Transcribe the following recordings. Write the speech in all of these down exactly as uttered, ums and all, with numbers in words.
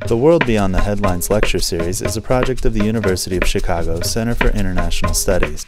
The World Beyond the Headlines lecture series is a project of the University of Chicago Center for International Studies.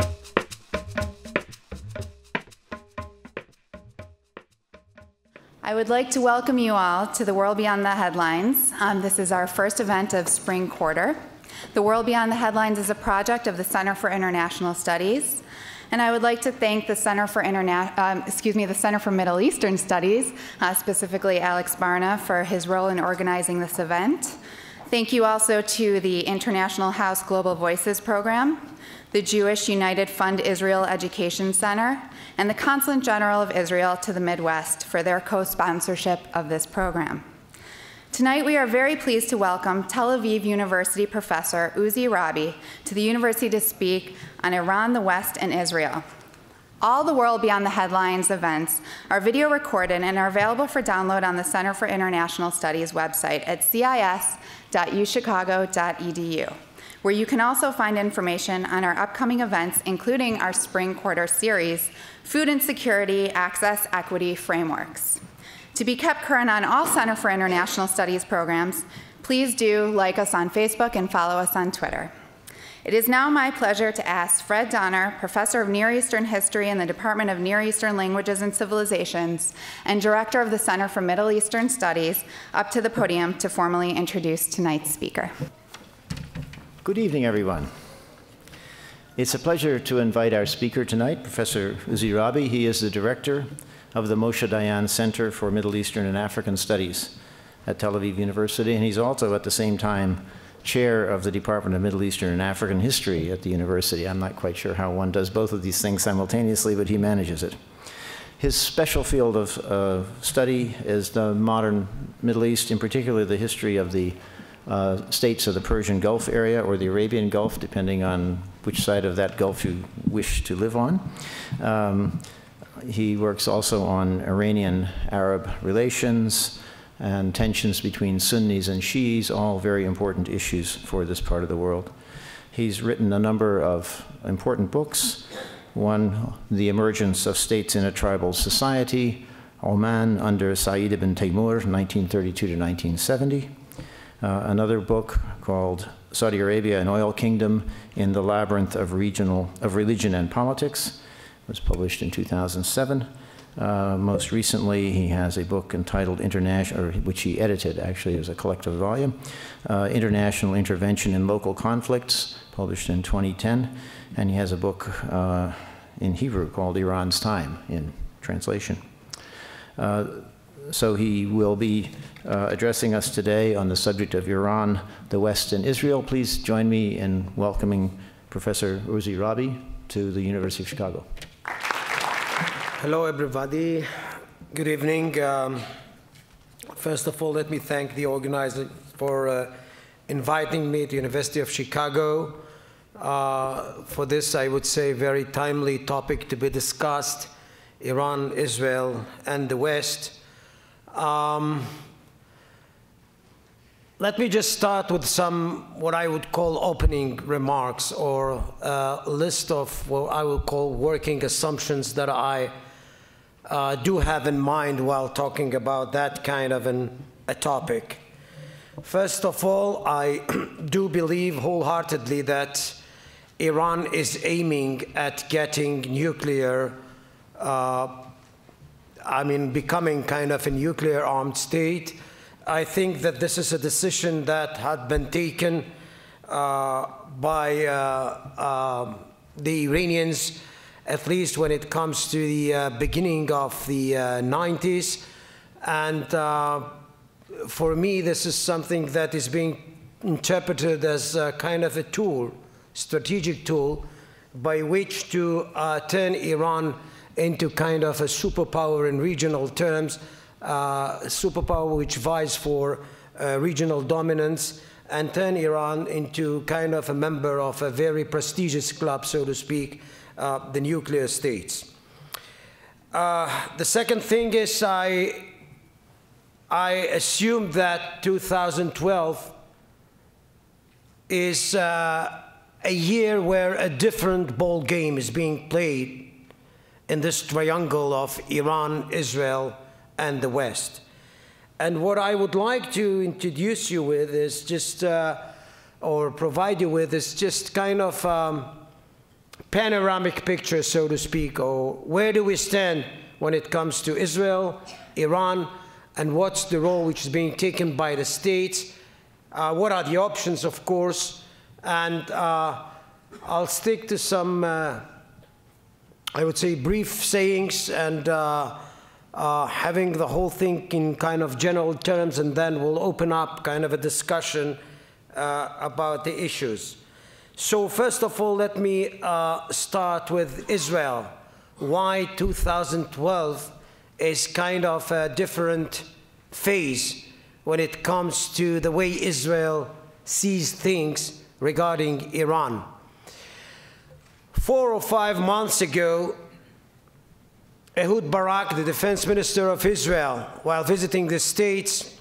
I would like to welcome you all to the World Beyond the Headlines. Um, this is our first event of spring quarter. The World Beyond the Headlines is a project of the Center for International Studies. And I would like to thank the Center for Interna um, excuse me, the Center for Middle Eastern Studies, uh, specifically Alex Barna, for his role in organizing this event. Thank you also to the International House Global Voices Program, the Jewish United Fund Israel Education Center, and the Consulate General of Israel to the Midwest for their co-sponsorship of this program. Tonight, we are very pleased to welcome Tel Aviv University professor Uzi Rabi to the university to speak on Iran, the West, and Israel. All the World Beyond the Headlines events are video recorded and are available for download on the Center for International Studies website at C I S dot U chicago dot E D U, where you can also find information on our upcoming events, including our spring quarter series, Food Insecurity, Access, Equity Frameworks. To be kept current on all Center for International Studies programs, please do like us on Facebook and follow us on Twitter. It is now my pleasure to ask Fred Donner, Professor of Near Eastern History in the Department of Near Eastern Languages and Civilizations and Director of the Center for Middle Eastern Studies, up to the podium to formally introduce tonight's speaker. Good evening, everyone. It's a pleasure to invite our speaker tonight, Professor Uzi Rabi. He is the Director of the Moshe Dayan Center for Middle Eastern and African Studies at Tel Aviv University, and he's also at the same time chair of the Department of Middle Eastern and African History at the university. I'm not quite sure how one does both of these things simultaneously, but he manages it. His special field of uh, study is the modern Middle East, in particular the history of the uh, states of the Persian Gulf area or the Arabian Gulf, depending on which side of that Gulf you wish to live on. Um, He works also on Iranian-Arab relations and tensions between Sunnis and Shiis, all very important issues for this part of the world. He's written a number of important books. One, The Emergence of States in a Tribal Society, Oman under Said ibn Taymur, nineteen thirty-two to nineteen seventy. Uh, another book called Saudi Arabia, an Oil Kingdom in the Labyrinth of, regional, of Religion and Politics, was published in two thousand seven. Uh, most recently, he has a book entitled International, or which he edited, actually, as a collective volume, uh, International Intervention in Local Conflicts, published in twenty ten. And he has a book uh, in Hebrew called Iran's Time, in translation. Uh, so he will be uh, addressing us today on the subject of Iran, the West, and Israel. Please join me in welcoming Professor Uzi Rabi to the University of Chicago. Hello, everybody. Good evening. Um, first of all, let me thank the organizers for uh, inviting me to the University of Chicago uh, for this, I would say, very timely topic to be discussed, Iran, Israel, and the West. Um, Let me just start with some, what I would call opening remarks, or a list of what I would call working assumptions that I uh, do have in mind while talking about that kind of an, a topic. First of all, I do believe wholeheartedly that Iran is aiming at getting nuclear, uh, I mean, becoming kind of a nuclear armed state. I think that this is a decision that had been taken uh, by uh, uh, the Iranians, at least when it comes to the uh, beginning of the uh, nineties. And uh, for me, this is something that is being interpreted as a kind of a tool, strategic tool, by which to uh, turn Iran into kind of a superpower in regional terms, Uh, superpower which vies for uh, regional dominance, and turn Iran into kind of a member of a very prestigious club, so to speak, uh, the nuclear states. Uh, the second thing is I, I assume that two thousand twelve is uh, a year where a different ball game is being played in this triangle of Iran, Israel, and the West. And what I would like to introduce you with is just, uh, or provide you with, is just kind of um, panoramic picture, so to speak, or where do we stand when it comes to Israel, Iran, and what's the role which is being taken by the states, uh, what are the options, of course, and uh, I'll stick to some, uh, I would say, brief sayings and uh, uh, having the whole thing in kind of general terms, and then we'll open up kind of a discussion uh, about the issues. So first of all, let me uh, start with Israel. Why two thousand twelve is kind of a different phase when it comes to the way Israel sees things regarding Iran. Four or five months ago, Ehud Barak, the defense minister of Israel, while visiting the States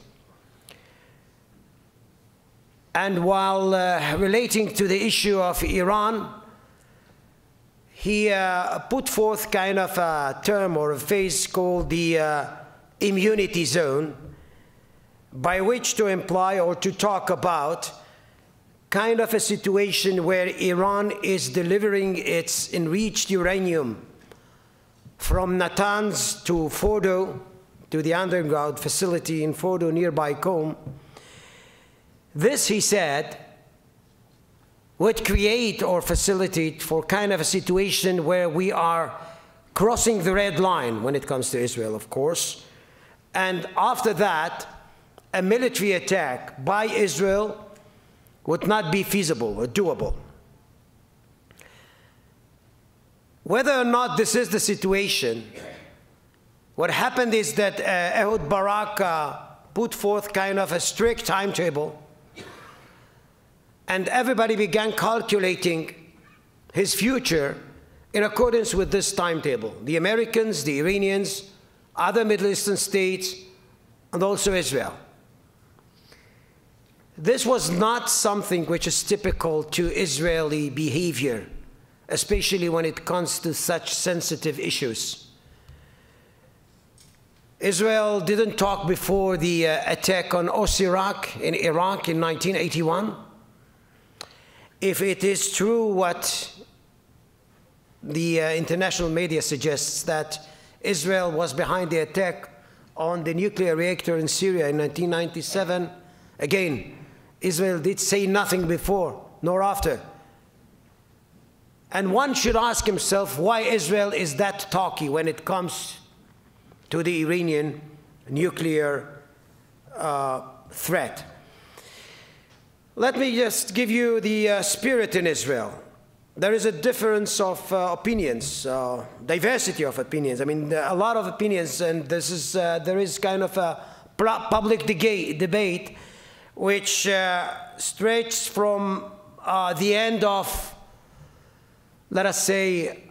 and while uh, relating to the issue of Iran, he uh, put forth kind of a term or a phrase called the uh, immunity zone, by which to imply or to talk about kind of a situation where Iran is delivering its enriched uranium from Natanz to Fordo, to the underground facility in Fordo nearby Qom. This, he said, would create or facilitate for kind of a situation where we are crossing the red line when it comes to Israel, of course. And after that, a military attack by Israel would not be feasible or doable. Whether or not this is the situation, what happened is that uh, Ehud Barak uh, put forth kind of a strict timetable, and everybody began calculating his future in accordance with this timetable. The Americans, the Iranians, other Middle Eastern states, and also Israel. This was not something which is typical to Israeli behavior, especially when it comes to such sensitive issues. Israel didn't talk before the uh, attack on Osirak in Iraq in nineteen eighty-one. If it is true what the uh, international media suggests, that Israel was behind the attack on the nuclear reactor in Syria in nineteen ninety-seven, again, Israel did say nothing before nor after. And one should ask himself why Israel is that talky when it comes to the Iranian nuclear uh, threat. Let me just give you the uh, spirit in Israel. There is a difference of uh, opinions, uh, diversity of opinions. I mean, a lot of opinions, and this is, uh, there is kind of a public debate which uh, stretches from uh, the end of, let us say,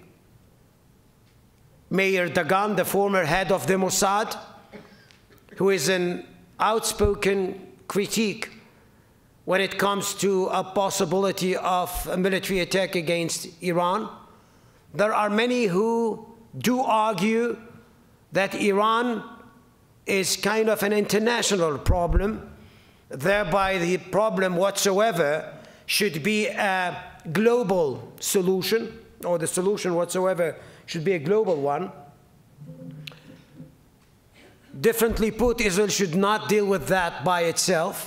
Meir Dagan, the former head of the Mossad, who is an outspoken critique when it comes to a possibility of a military attack against Iran. There are many who do argue that Iran is kind of an international problem, thereby the problem whatsoever should be a global solution, or the solution whatsoever should be a global one. Differently put, Israel should not deal with that by itself.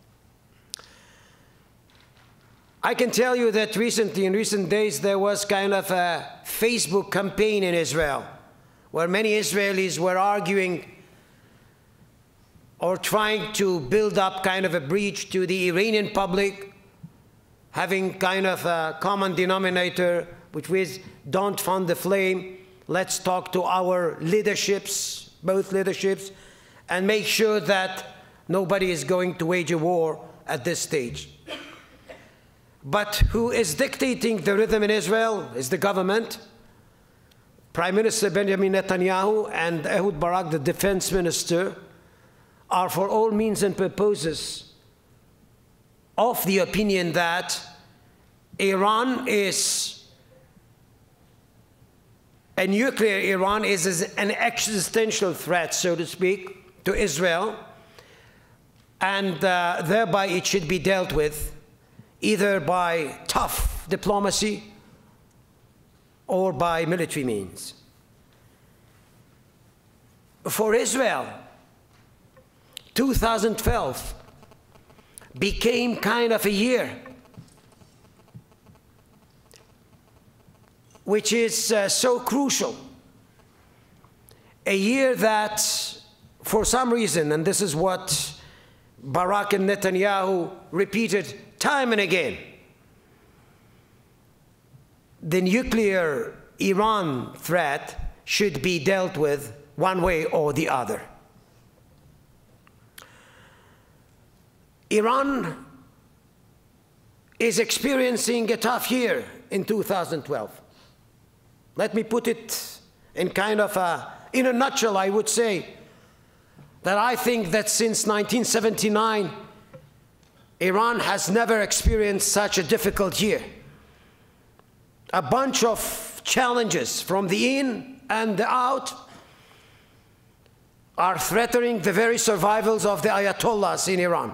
I can tell you that recently, in recent days, there was kind of a Facebook campaign in Israel where many Israelis were arguing or trying to build up kind of a breach to the Iranian public, having kind of a common denominator, which was don't fan the flame, let's talk to our leaderships, both leaderships, and make sure that nobody is going to wage a war at this stage. But who is dictating the rhythm in Israel is the government. Prime Minister Benjamin Netanyahu and Ehud Barak, the defense minister, are for all means and purposes of the opinion that Iran is, a nuclear Iran is an existential threat, so to speak, to Israel, and uh, thereby it should be dealt with either by tough diplomacy or by military means. For Israel, two thousand twelve became kind of a year which is uh, so crucial, a year that, for some reason, and this is what Barak and Netanyahu repeated time and again, the nuclear Iran threat should be dealt with one way or the other. Iran is experiencing a tough year in two thousand twelve. Let me put it in kind of a, in a nutshell, I would say that I think that since nineteen seventy-nine, Iran has never experienced such a difficult year. A bunch of challenges from the in and the out are threatening the very survivals of the Ayatollahs in Iran.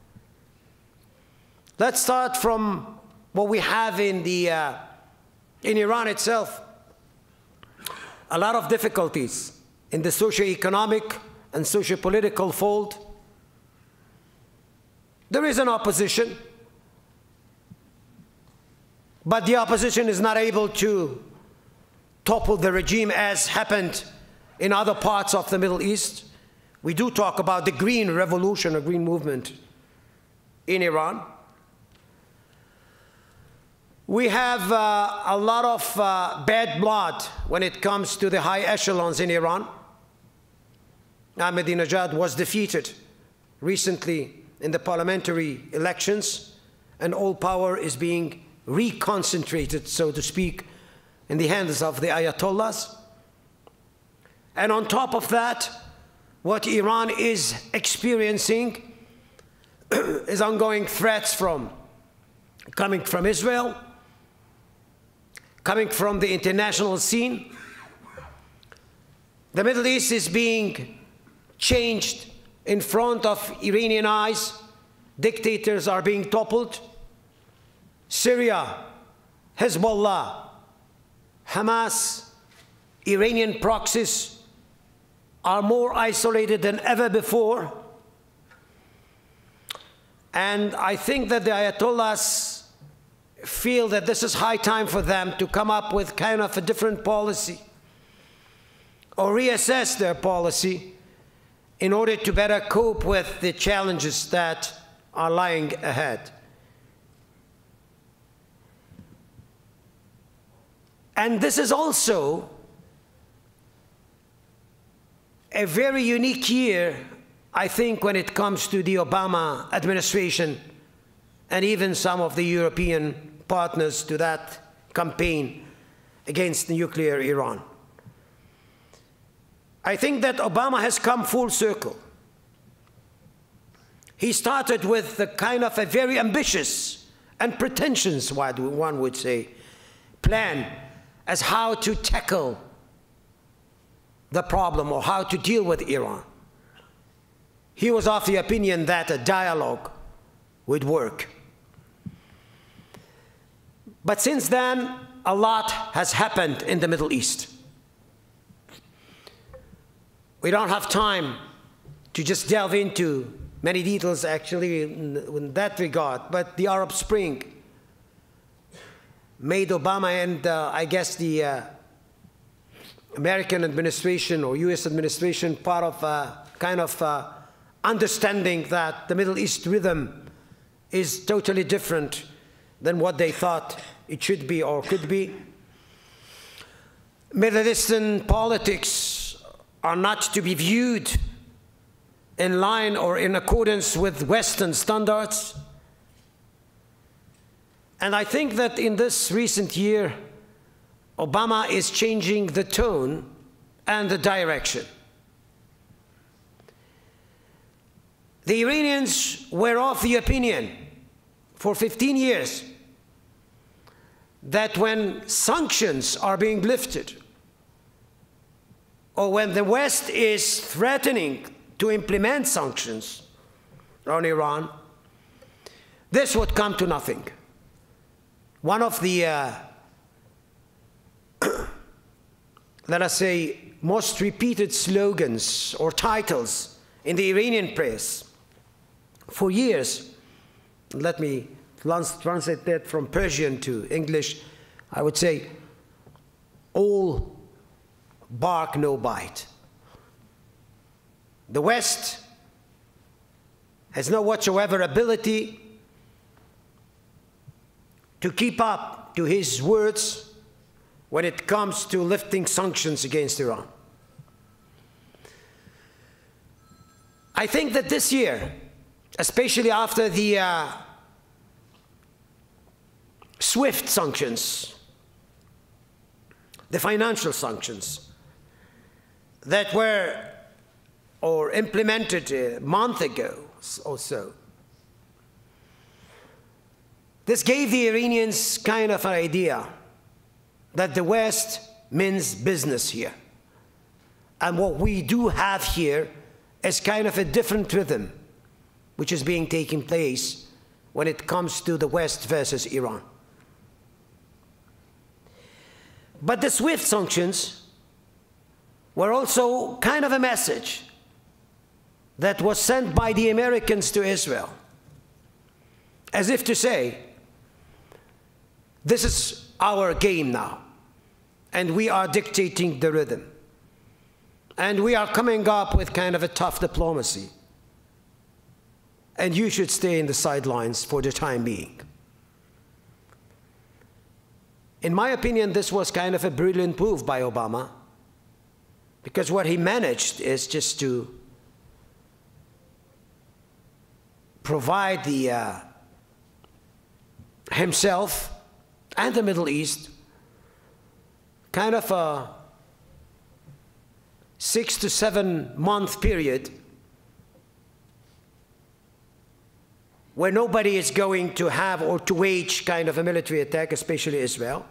Let's start from what we have in, the, uh, in Iran itself. A lot of difficulties in the socio-economic and socio-political fold. There is an opposition, but the opposition is not able to topple the regime as happened in other parts of the Middle East. We do talk about the green revolution or green movement in Iran. We have uh, a lot of uh, bad blood when it comes to the high echelons in Iran. Ahmadinejad was defeated recently in the parliamentary elections, and all power is being reconcentrated, so to speak, in the hands of the Ayatollahs. And on top of that, what Iran is experiencing is ongoing threats from coming from Israel, coming from the international scene. The Middle East is being changed in front of Iranian eyes. Dictators are being toppled. Syria, Hezbollah, Hamas, Iranian proxies are more isolated than ever before. And I think that the Ayatollahs feel that this is high time for them to come up with kind of a different policy or reassess their policy in order to better cope with the challenges that are lying ahead. And this is also a very unique year, I think, when it comes to the Obama administration and even some of the European partners to that campaign against nuclear Iran. I think that Obama has come full circle. He started with the kind of a very ambitious and pretentious, one would say, plan as how to tackle the problem or how to deal with Iran. He was of the opinion that a dialogue would work. But since then, a lot has happened in the Middle East. We don't have time to just delve into many details, actually, in, in that regard, but the Arab Spring made Obama and, uh, I guess, the uh, American administration or U S administration part of a kind of uh, understanding that the Middle East rhythm is totally different than what they thought it should be or could be. Middle Eastern politics are not to be viewed in line or in accordance with Western standards. And I think that in this recent year, Obama is changing the tone and the direction. The Iranians were of the opinion for fifteen years that when sanctions are being lifted, or when the West is threatening to implement sanctions, on Iran, this would come to nothing. One of the, uh, let us say, most repeated slogans or titles in the Iranian press for years, let me translate that from Persian to English, I would say, all bark, no bite. The West has no whatsoever ability to keep up to his words when it comes to lifting sanctions against Iran. I think that this year, especially after the uh, SWIFT sanctions, the financial sanctions that were or implemented a month ago or so, this gave the Iranians kind of an idea that the West means business here. And what we do have here is kind of a different rhythm which is being taken place when it comes to the West versus Iran. But the SWIFT sanctions were also kind of a message that was sent by the Americans to Israel, as if to say, this is our game now, and we are dictating the rhythm. And we are coming up with kind of a tough diplomacy. And you should stay in the sidelines for the time being. In my opinion, this was kind of a brilliant move by Obama, because what he managed is just to provide the, uh, himself and the Middle East kind of a six to seven month period where nobody is going to have or to wage kind of a military attack, especially Israel.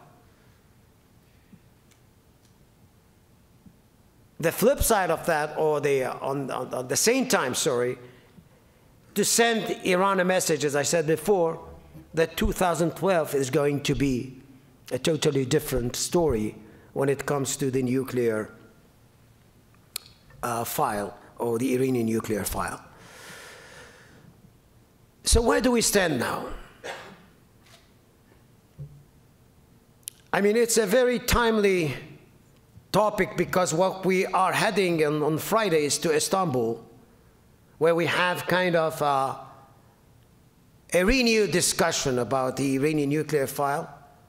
The flip side of that, or the, on, on, on the same time, sorry, to send Iran a message, as I said before, that two thousand twelve is going to be a totally different story when it comes to the nuclear uh, file, or the Iranian nuclear file. So where do we stand now? I mean, it's a very timely topic, because what we are heading on, on Friday is to Istanbul, where we have kind of uh, a renewed discussion about the Iranian nuclear file.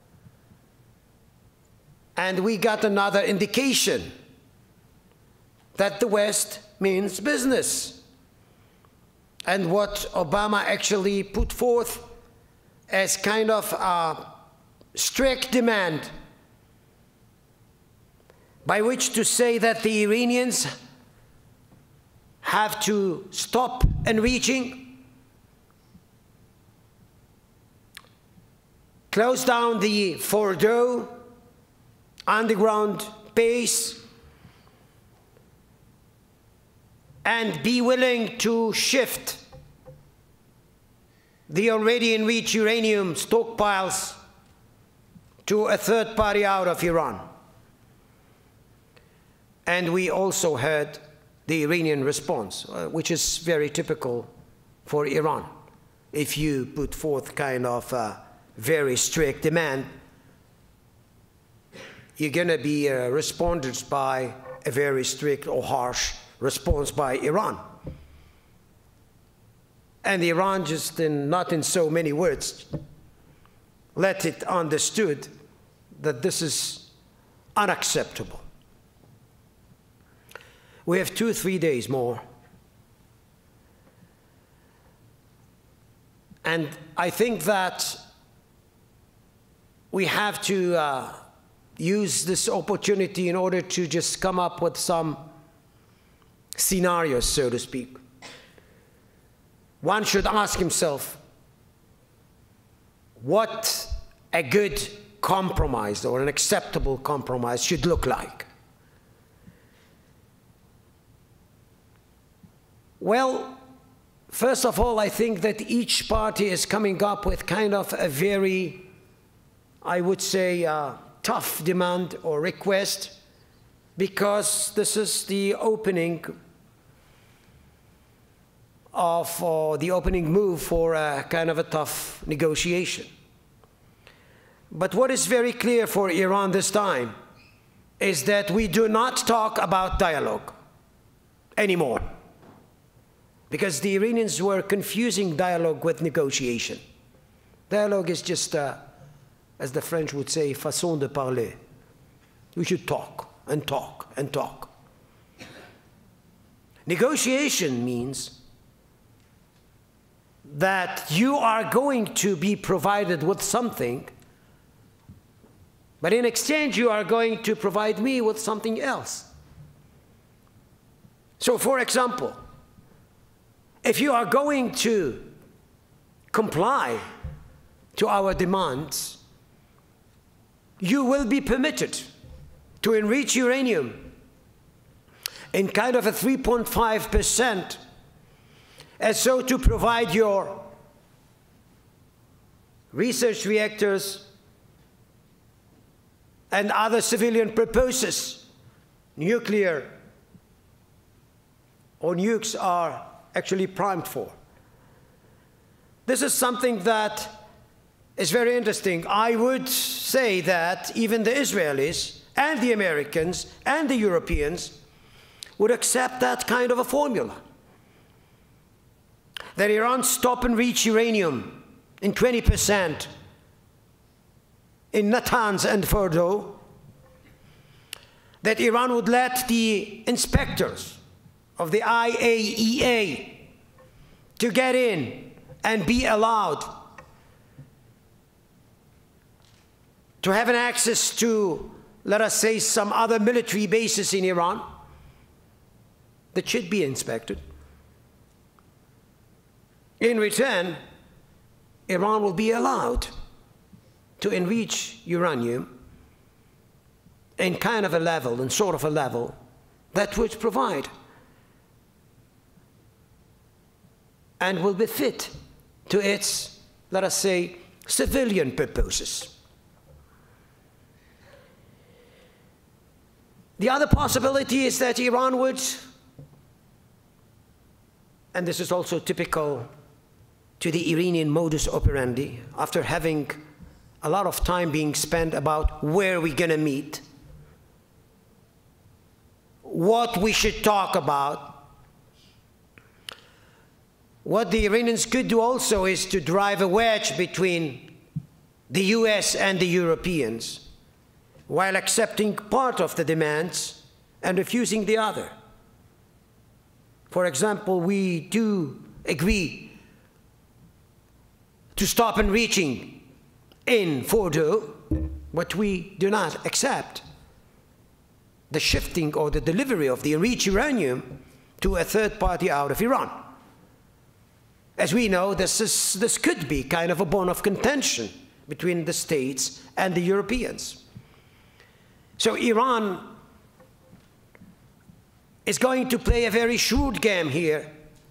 And we got another indication that the West means business. And what Obama actually put forth as kind of a strict demand, by which to say that the Iranians have to stop enriching, close down the Fordo underground base, and be willing to shift the already enriched uranium stockpiles to a third party out of Iran. And we also heard the Iranian response, uh, which is very typical for Iran. If you put forth kind of a very strict demand, you're going to be uh, responded by a very strict or harsh response by Iran. And Iran, just in, not in so many words, let it understood that this is unacceptable. We have two, three days more. And I think that we have to uh, use this opportunity in order to just come up with some scenarios, so to speak. One should ask himself what a good compromise or an acceptable compromise should look like. Well, First of all, I think that each party is coming up with kind of a very, I would say, uh, tough demand or request, because this is the opening of uh, the opening move for a kind of a tough negotiation. But what is very clear for Iran this time is that we do not talk about dialogue anymore, because the Iranians were confusing dialogue with negotiation. Dialogue is just, uh, as the French would say, façon de parler. We should talk and talk and talk. Negotiation means that you are going to be provided with something, but in exchange you are going to provide me with something else. So, for example, if you are going to comply to our demands, you will be permitted to enrich uranium in kind of a three point five percent, as so to provide your research reactors and other civilian purposes. Nuclear or nukes are actually primed for. This is something that is very interesting. I would say that even the Israelis and the Americans and the Europeans would accept that kind of a formula. That Iran stop and reach uranium in twenty percent in Natanz and Fordo, that Iran would let the inspectors of the I A E A to get in and be allowed to have an access to, let us say, some other military bases in Iran that should be inspected. In return, Iran will be allowed to enrich uranium in kind of a level, in sort of a level, that would provide and will be fit to its, let us say, civilian purposes. The other possibility is that Iran would, and this is also typical to the Iranian modus operandi, after having a lot of time being spent about where we're going to meet, what we should talk about. What the Iranians could do also is to drive a wedge between the U S and the Europeans, while accepting part of the demands and refusing the other. For example, we do agree to stop enriching in Fordo, but we do not accept the shifting or the delivery of the enriched uranium to a third party out of Iran. As we know, this, is, this could be kind of a bone of contention between the States and the Europeans. So Iran is going to play a very shrewd game here,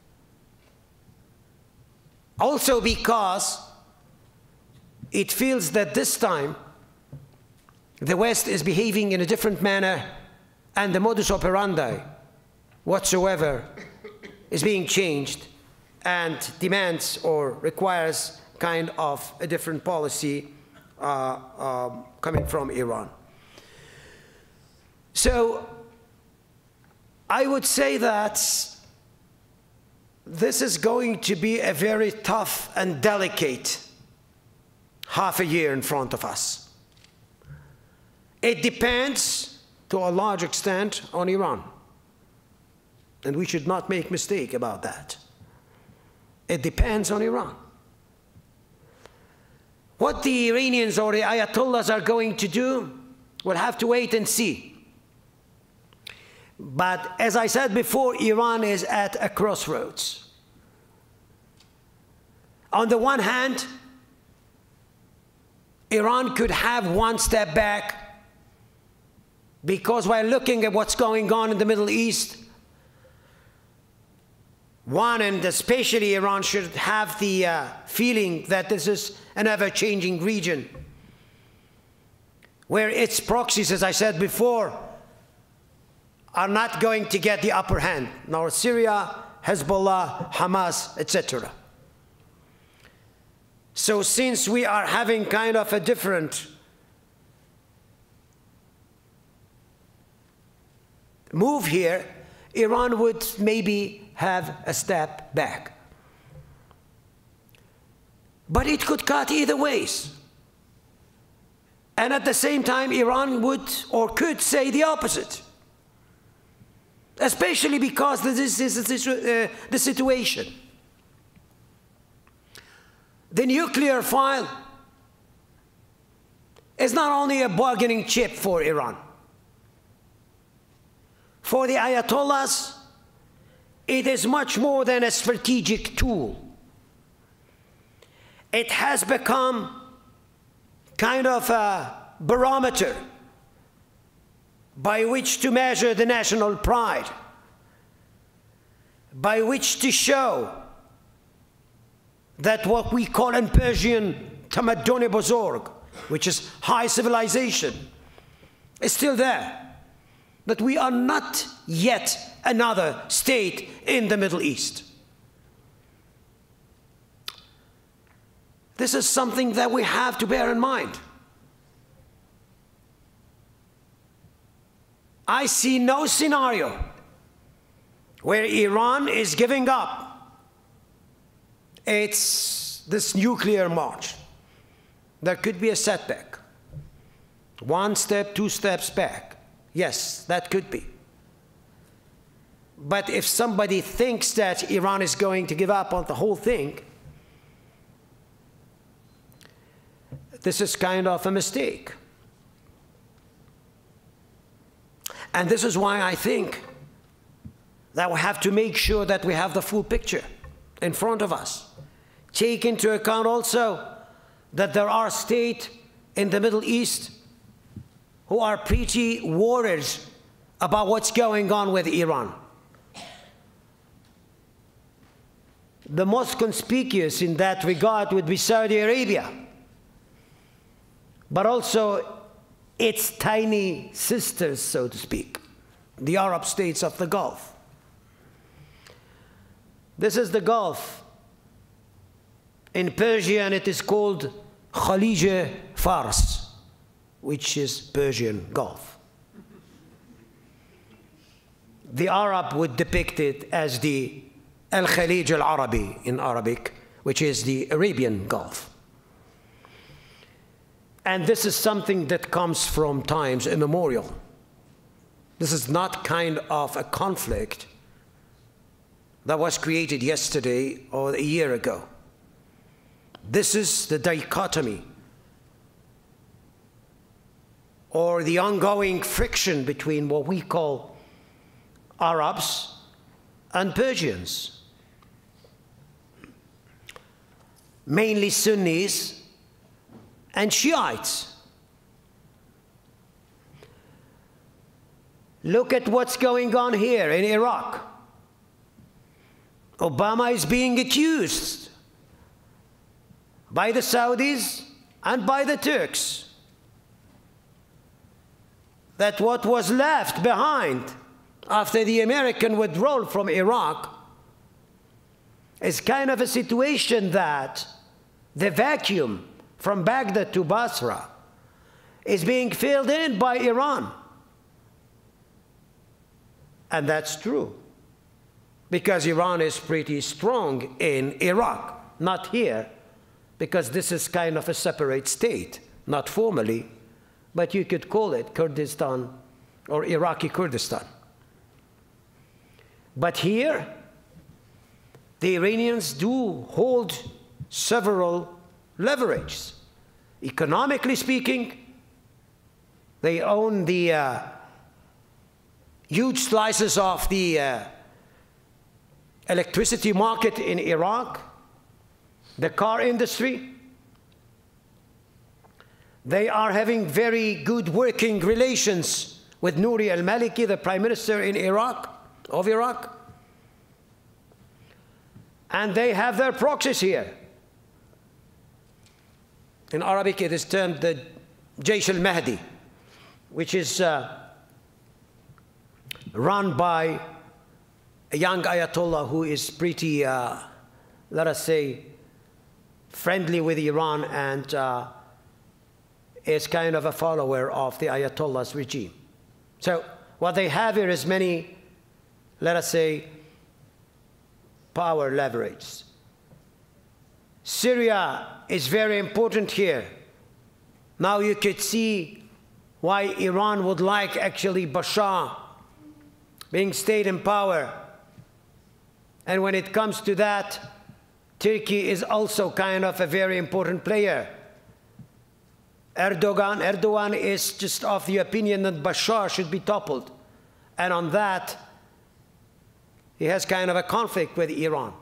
also because it feels that this time the West is behaving in a different manner, and the modus operandi whatsoever is being changed and demands or requires kind of a different policy uh, um, coming from Iran. So I would say that this is going to be a very tough and delicate half a year in front of us. It depends to a large extent on Iran, and we should not make a mistake about that. It depends on Iran. What the Iranians or the Ayatollahs are going to do, we'll have to wait and see. But as I said before, Iran is at a crossroads. On the one hand, Iran could have one step back, because while looking at what's going on in the Middle East, one, and especially Iran, should have the uh, feeling that this is an ever-changing region where its proxies, as I said before, are not going to get the upper hand. Nor Syria, Hezbollah, Hamas, et cetera. So since we are having kind of a different move here, Iran would maybe have a step back. But it could cut either ways. And at the same time, Iran would or could say the opposite. Especially because this is uh, the situation. The nuclear file is not only a bargaining chip for Iran. For the Ayatollahs, it is much more than a strategic tool. It has become kind of a barometer by which to measure the national pride, by which to show that what we call in Persian Tamaddun-e Buzurg, which is high civilization, is still there. That we are not yet another state in the Middle East. This is something that we have to bear in mind. I see no scenario where Iran is giving up its this nuclear march. There could be a setback. One step, two steps back. Yes, that could be. But if somebody thinks that Iran is going to give up on the whole thing, this is kind of a mistake. And this is why I think that we have to make sure that we have the full picture in front of us. Take into account also that there are states in the Middle East who are pretty worried about what's going on with Iran. The most conspicuous in that regard would be Saudi Arabia, but also its tiny sisters, so to speak, the Arab states of the Gulf. This is the Gulf. In Persian, it is called Khalij Fars, which is Persian Gulf. The Arab would depict it as the Al-Khalij al-Arabi in Arabic, which is the Arabian Gulf. And this is something that comes from times immemorial. This is not kind of a conflict that was created yesterday or a year ago. This is the dichotomy or the ongoing friction between what we call Arabs and Persians. Mainly Sunnis and Shiites. Look at what's going on here in Iraq. Obama is being accused by the Saudis and by the Turks that what was left behind after the American withdrawal from Iraq is kind of a situation that the vacuum from Baghdad to Basra is being filled in by Iran. And that's true, because Iran is pretty strong in Iraq, not here, because this is kind of a separate state, not formally, but you could call it Kurdistan or Iraqi Kurdistan. But here, the Iranians do hold several leverages. Economically speaking, they own the uh, huge slices of the uh, electricity market in Iraq, the car industry. They are having very good working relations with Nouri al-Maliki, the prime minister in Iraq, of Iraq. And they have their proxies here. In Arabic, it is termed the Jaysh al-Mahdi, which is uh, run by a young Ayatollah who is pretty, uh, let us say, friendly with Iran and uh, is kind of a follower of the Ayatollah's regime. So what they have here is many, let us say, power leverage. Syria is very important here. Now you could see why Iran would like actually Bashar being stayed in power. And when it comes to that, Turkey is also kind of a very important player. Erdogan, Erdogan is just of the opinion that Bashar should be toppled. And on that, he has kind of a conflict with Iran.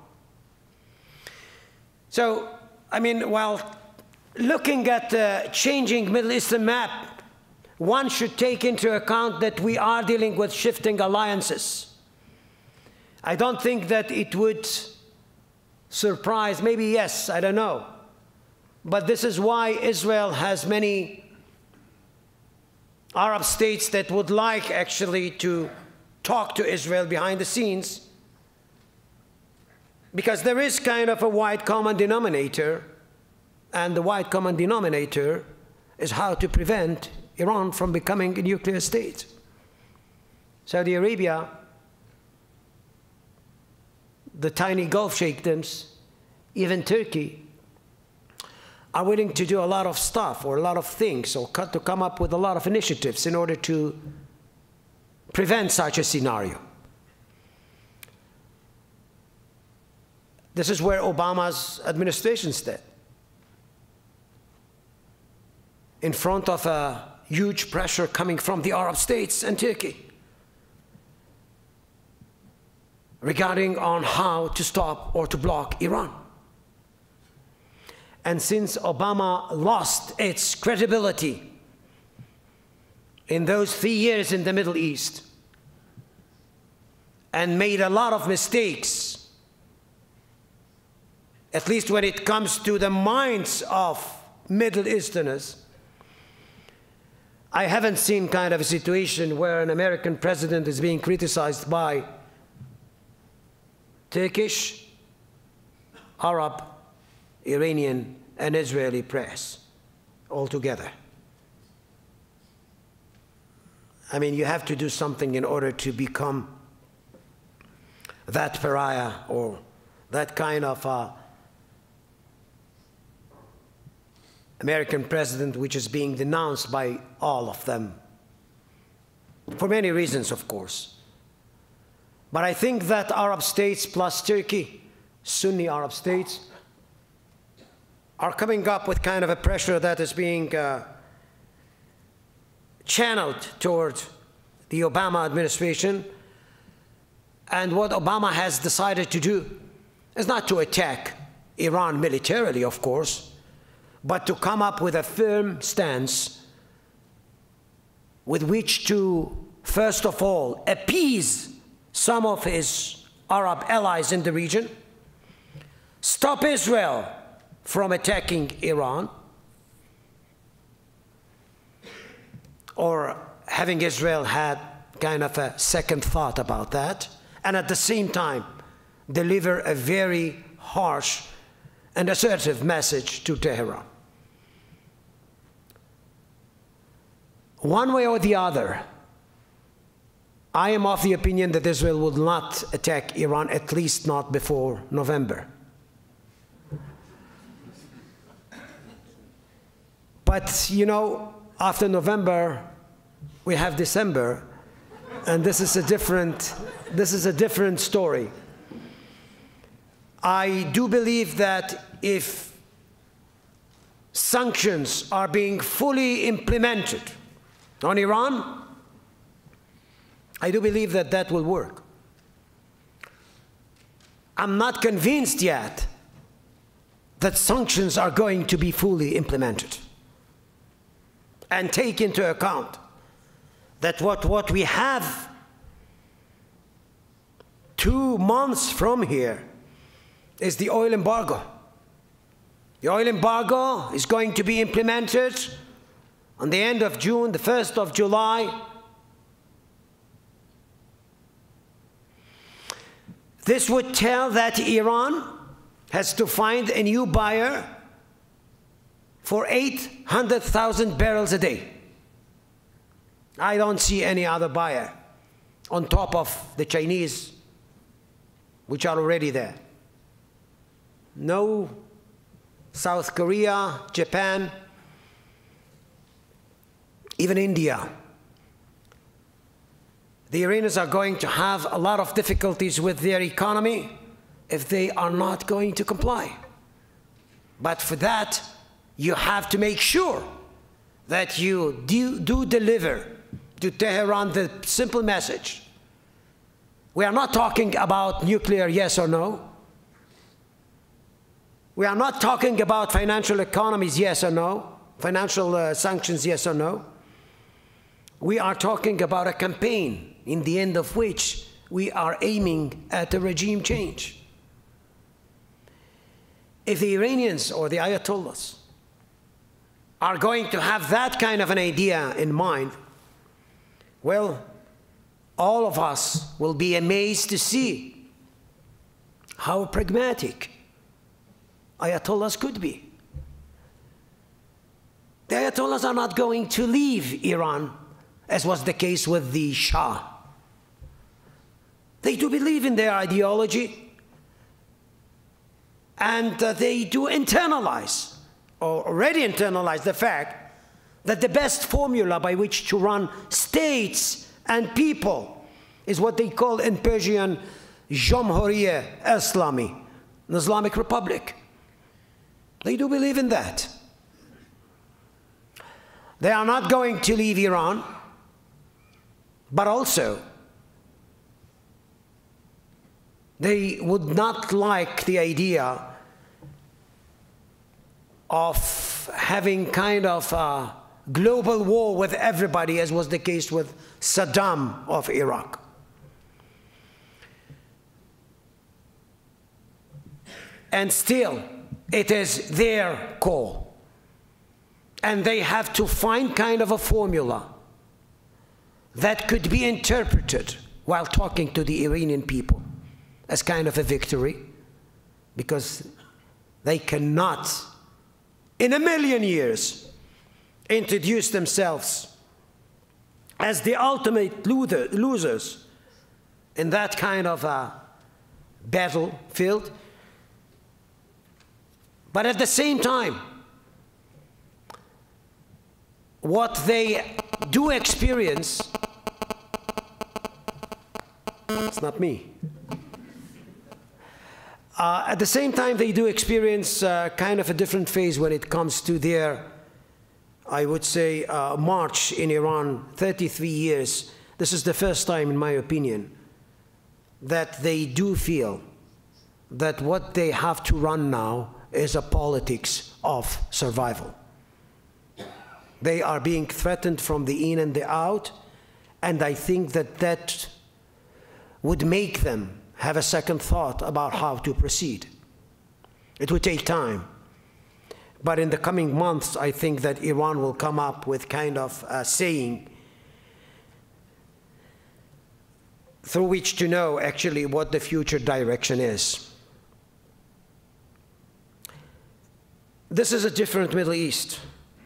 So, I mean, while looking at the changing Middle Eastern map, one should take into account that we are dealing with shifting alliances. I don't think that it would surprise, maybe yes, I don't know. But this is why Israel has many Arab states that would like actually to talk to Israel behind the scenes, because there is kind of a wide common denominator, and the wide common denominator is how to prevent Iran from becoming a nuclear state. Saudi Arabia, the tiny Gulf sheikdoms, even Turkey, are willing to do a lot of stuff or a lot of things, or to come up with a lot of initiatives in order to prevent such a scenario. This is where Obama's administration stood. In front of a huge pressure coming from the Arab states and Turkey regarding on how to stop or to block Iran. And since Obama lost its credibility in those three years in the Middle East and made a lot of mistakes, at least when it comes to the minds of Middle Easterners, I haven't seen kind of a situation where an American president is being criticized by Turkish, Arab, Iranian, and Israeli press altogether. I mean, you have to do something in order to become that pariah or that kind of uh, American president which is being denounced by all of them, for many reasons, of course. But I think that Arab states plus Turkey, Sunni Arab states, are coming up with kind of a pressure that is being uh, channeled toward the Obama administration. And what Obama has decided to do is not to attack Iran militarily, of course, but to come up with a firm stance with which to, first of all, appease some of his Arab allies in the region, stop Israel from attacking Iran, or having Israel had kind of a second thought about that, and at the same time deliver a very harsh and assertive message to Tehran. One way or the other, I am of the opinion that Israel would not attack Iran, at least not before November. But, you know, after November, we have December, and this is a different, this is a different story. I do believe that if sanctions are being fully implemented on Iran, I do believe that that will work. I'm not convinced yet that sanctions are going to be fully implemented and take into account that what, what we have two months from here is the oil embargo. The oil embargo is going to be implemented on the end of June, the first of July. This would tell that Iran has to find a new buyer for eight hundred thousand barrels a day. I don't see any other buyer on top of the Chinese, which are already there. No South Korea, Japan, even India. The Iranians are going to have a lot of difficulties with their economy if they are not going to comply. But for that, you have to make sure that you do, do deliver to Tehran the simple message. We are not talking about nuclear yes or no. We are not talking about financial economies yes or no, financial uh, sanctions yes or no. We are talking about a campaign in the end of which we are aiming at a regime change. If the Iranians or the Ayatollahs are going to have that kind of an idea in mind, well, all of us will be amazed to see how pragmatic Ayatollahs could be. The Ayatollahs are not going to leave Iran, as was the case with the Shah. They do believe in their ideology, and uh, they do internalize, or already internalize, the fact that the best formula by which to run states and people is what they call in Persian Jamhuriye Islami, an Islamic Republic. They do believe in that. They are not going to leave Iran, but also they would not like the idea of having kind of a global war with everybody, as was the case with Saddam of Iraq. And still, it is their call. And they have to find kind of a formula that could be interpreted while talking to the Iranian people as kind of a victory, because they cannot, in a million years, introduce themselves as the ultimate losers in that kind of a battlefield. But at the same time, what they do experience, it's not me. Uh, at the same time, they do experience uh, kind of a different phase when it comes to their, I would say, uh, march in Iran, thirty-three years. This is the first time, in my opinion, that they do feel that what they have to run now is a politics of survival. They are being threatened from the in and the out, and I think that that would make them have a second thought about how to proceed. It would take time, but in the coming months, I think that Iran will come up with kind of a saying through which to know actually what the future direction is. This is a different Middle East.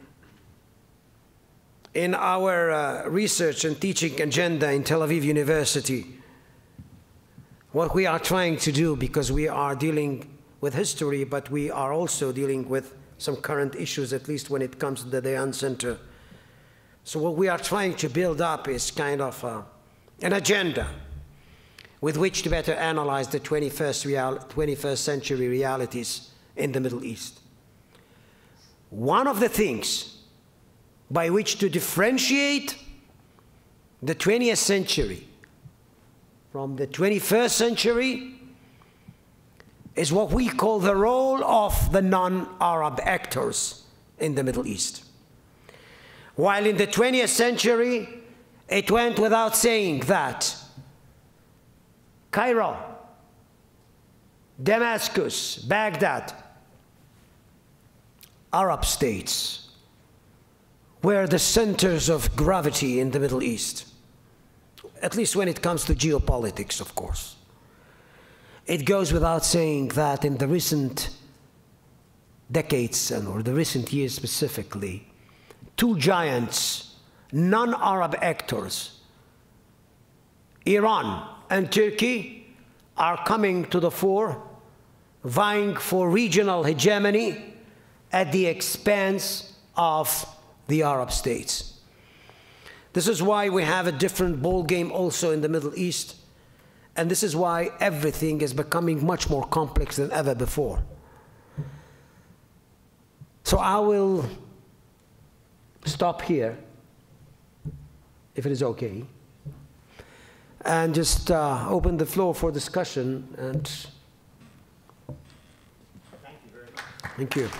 In our uh, research and teaching agenda in Tel Aviv University, what we are trying to do, because we are dealing with history, but we are also dealing with some current issues, at least when it comes to the Dayan Center. So what we are trying to build up is kind of uh, an agenda with which to better analyze the twenty-first, real, twenty-first century realities in the Middle East. One of the things by which to differentiate the twentieth century from the twenty-first century is what we call the role of the non-Arab actors in the Middle East. While in the twentieth century, it went without saying that Cairo, Damascus, Baghdad, Arab states were the centers of gravity in the Middle East, at least when it comes to geopolitics, of course. It goes without saying that in the recent decades, and or the recent years specifically, two giants, non-Arab actors, Iran and Turkey, are coming to the fore, vying for regional hegemony at the expense of the Arab states. This is why we have a different ball game also in the Middle East, and this is why everything is becoming much more complex than ever before. So I will stop here, if it is okay, and just uh, open the floor for discussion. And Thank you very much. Thank you.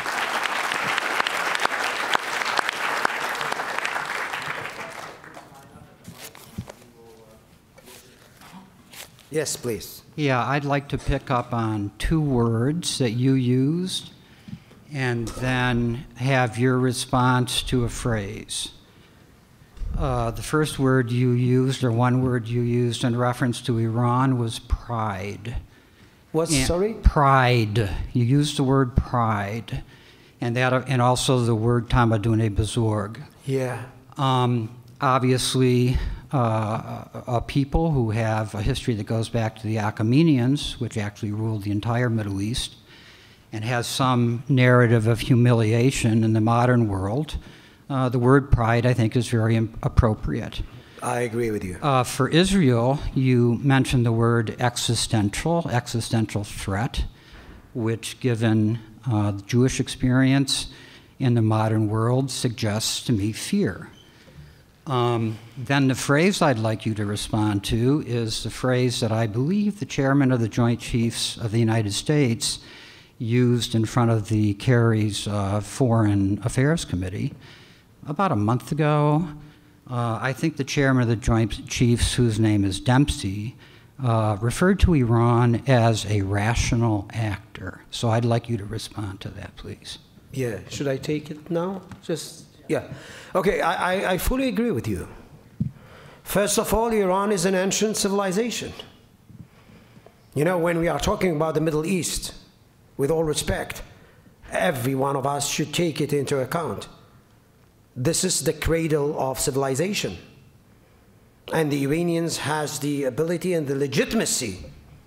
Yes, please. Yeah, I'd like to pick up on two words that you used and then have your response to a phrase. Uh, the first word you used, or one word you used in reference to Iran, was pride. What's, And sorry? Pride. You used the word pride, and that, and also the word tamadune bezorg. Yeah. Um, obviously, uh, a, a people who have a history that goes back to the Achaemenians, which actually ruled the entire Middle East, and has some narrative of humiliation in the modern world. Uh, the word pride, I think, is very appropriate. I agree with you. Uh, for Israel, you mentioned the word existential, existential threat, which, given uh, the Jewish experience in the modern world, suggests to me fear. Um, then the phrase I'd like you to respond to is the phrase that I believe the chairman of the Joint Chiefs of the United States used in front of the Kerry's uh, Foreign Affairs Committee about a month ago. Uh, I think the chairman of the Joint Chiefs, whose name is Dempsey, uh, referred to Iran as a rational actor. So I'd like you to respond to that, please. Yeah, should I take it now? Just, yeah. Okay, I, I, I fully agree with you. First of all, Iran is an ancient civilization. You know, when we are talking about the Middle East, with all respect, every one of us should take it into account. This is the cradle of civilization. And the Iranians has the ability and the legitimacy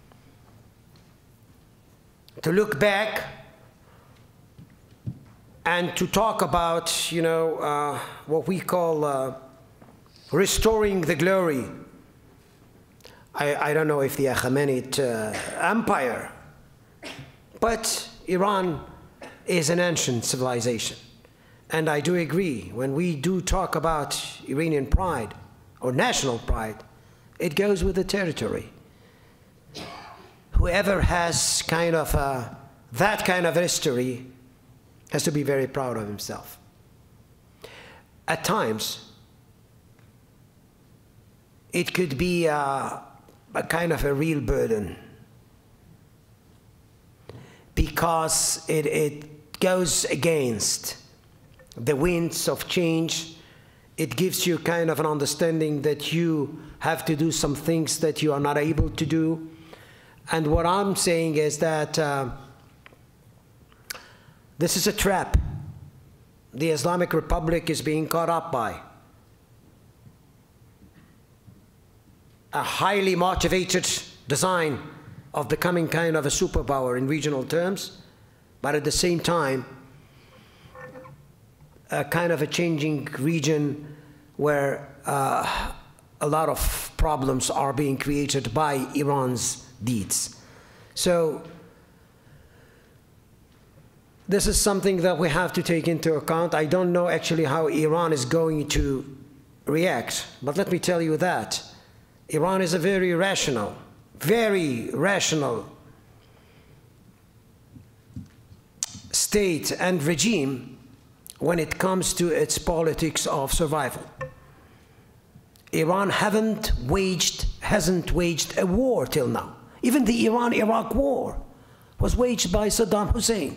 to look back and to talk about, you know, uh, what we call uh, restoring the glory. I, I don't know if the Achaemenid uh, Empire, but Iran is an ancient civilization. And I do agree, when we do talk about Iranian pride or national pride, it goes with the territory. Whoever has kind of a, that kind of history has to be very proud of himself. At times, it could be a, a kind of a real burden, because it, it goes against the winds of change. It gives you kind of an understanding that you have to do some things that you are not able to do. And what I'm saying is that uh, this is a trap the Islamic Republic is being caught up by. A highly motivated design of becoming kind of a superpower in regional terms, but at the same time, a kind of a changing region where uh, a lot of problems are being created by Iran's deeds. So this is something that we have to take into account. I don't know actually how Iran is going to react, but let me tell you that Iran is a very rational, very rational state and regime when it comes to its politics of survival. Iran haven't waged, hasn't waged a war till now. Even the Iran-Iraq war was waged by Saddam Hussein.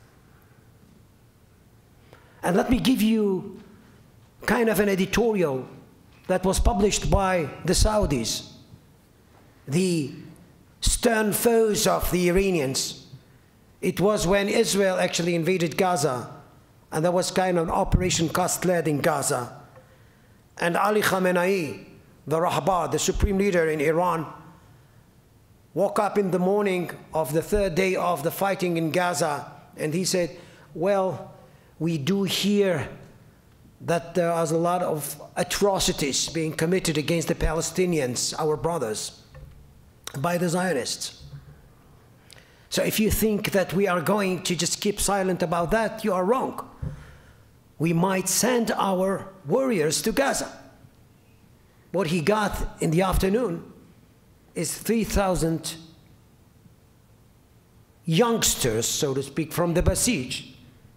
And let me give you kind of an editorial that was published by the Saudis, the stern foes of the Iranians. It was when Israel actually invaded Gaza, and there was kind of an Operation Cast-Lead in Gaza. And Ali Khamenei, the Rahbar, the supreme leader in Iran, woke up in the morning of the third day of the fighting in Gaza, and he said, well, we do hear that there is a lot of atrocities being committed against the Palestinians, our brothers, by the Zionists. So if you think that we are going to just keep silent about that, you are wrong. We might send our warriors to Gaza. What he got in the afternoon is three thousand youngsters, so to speak, from the Basij,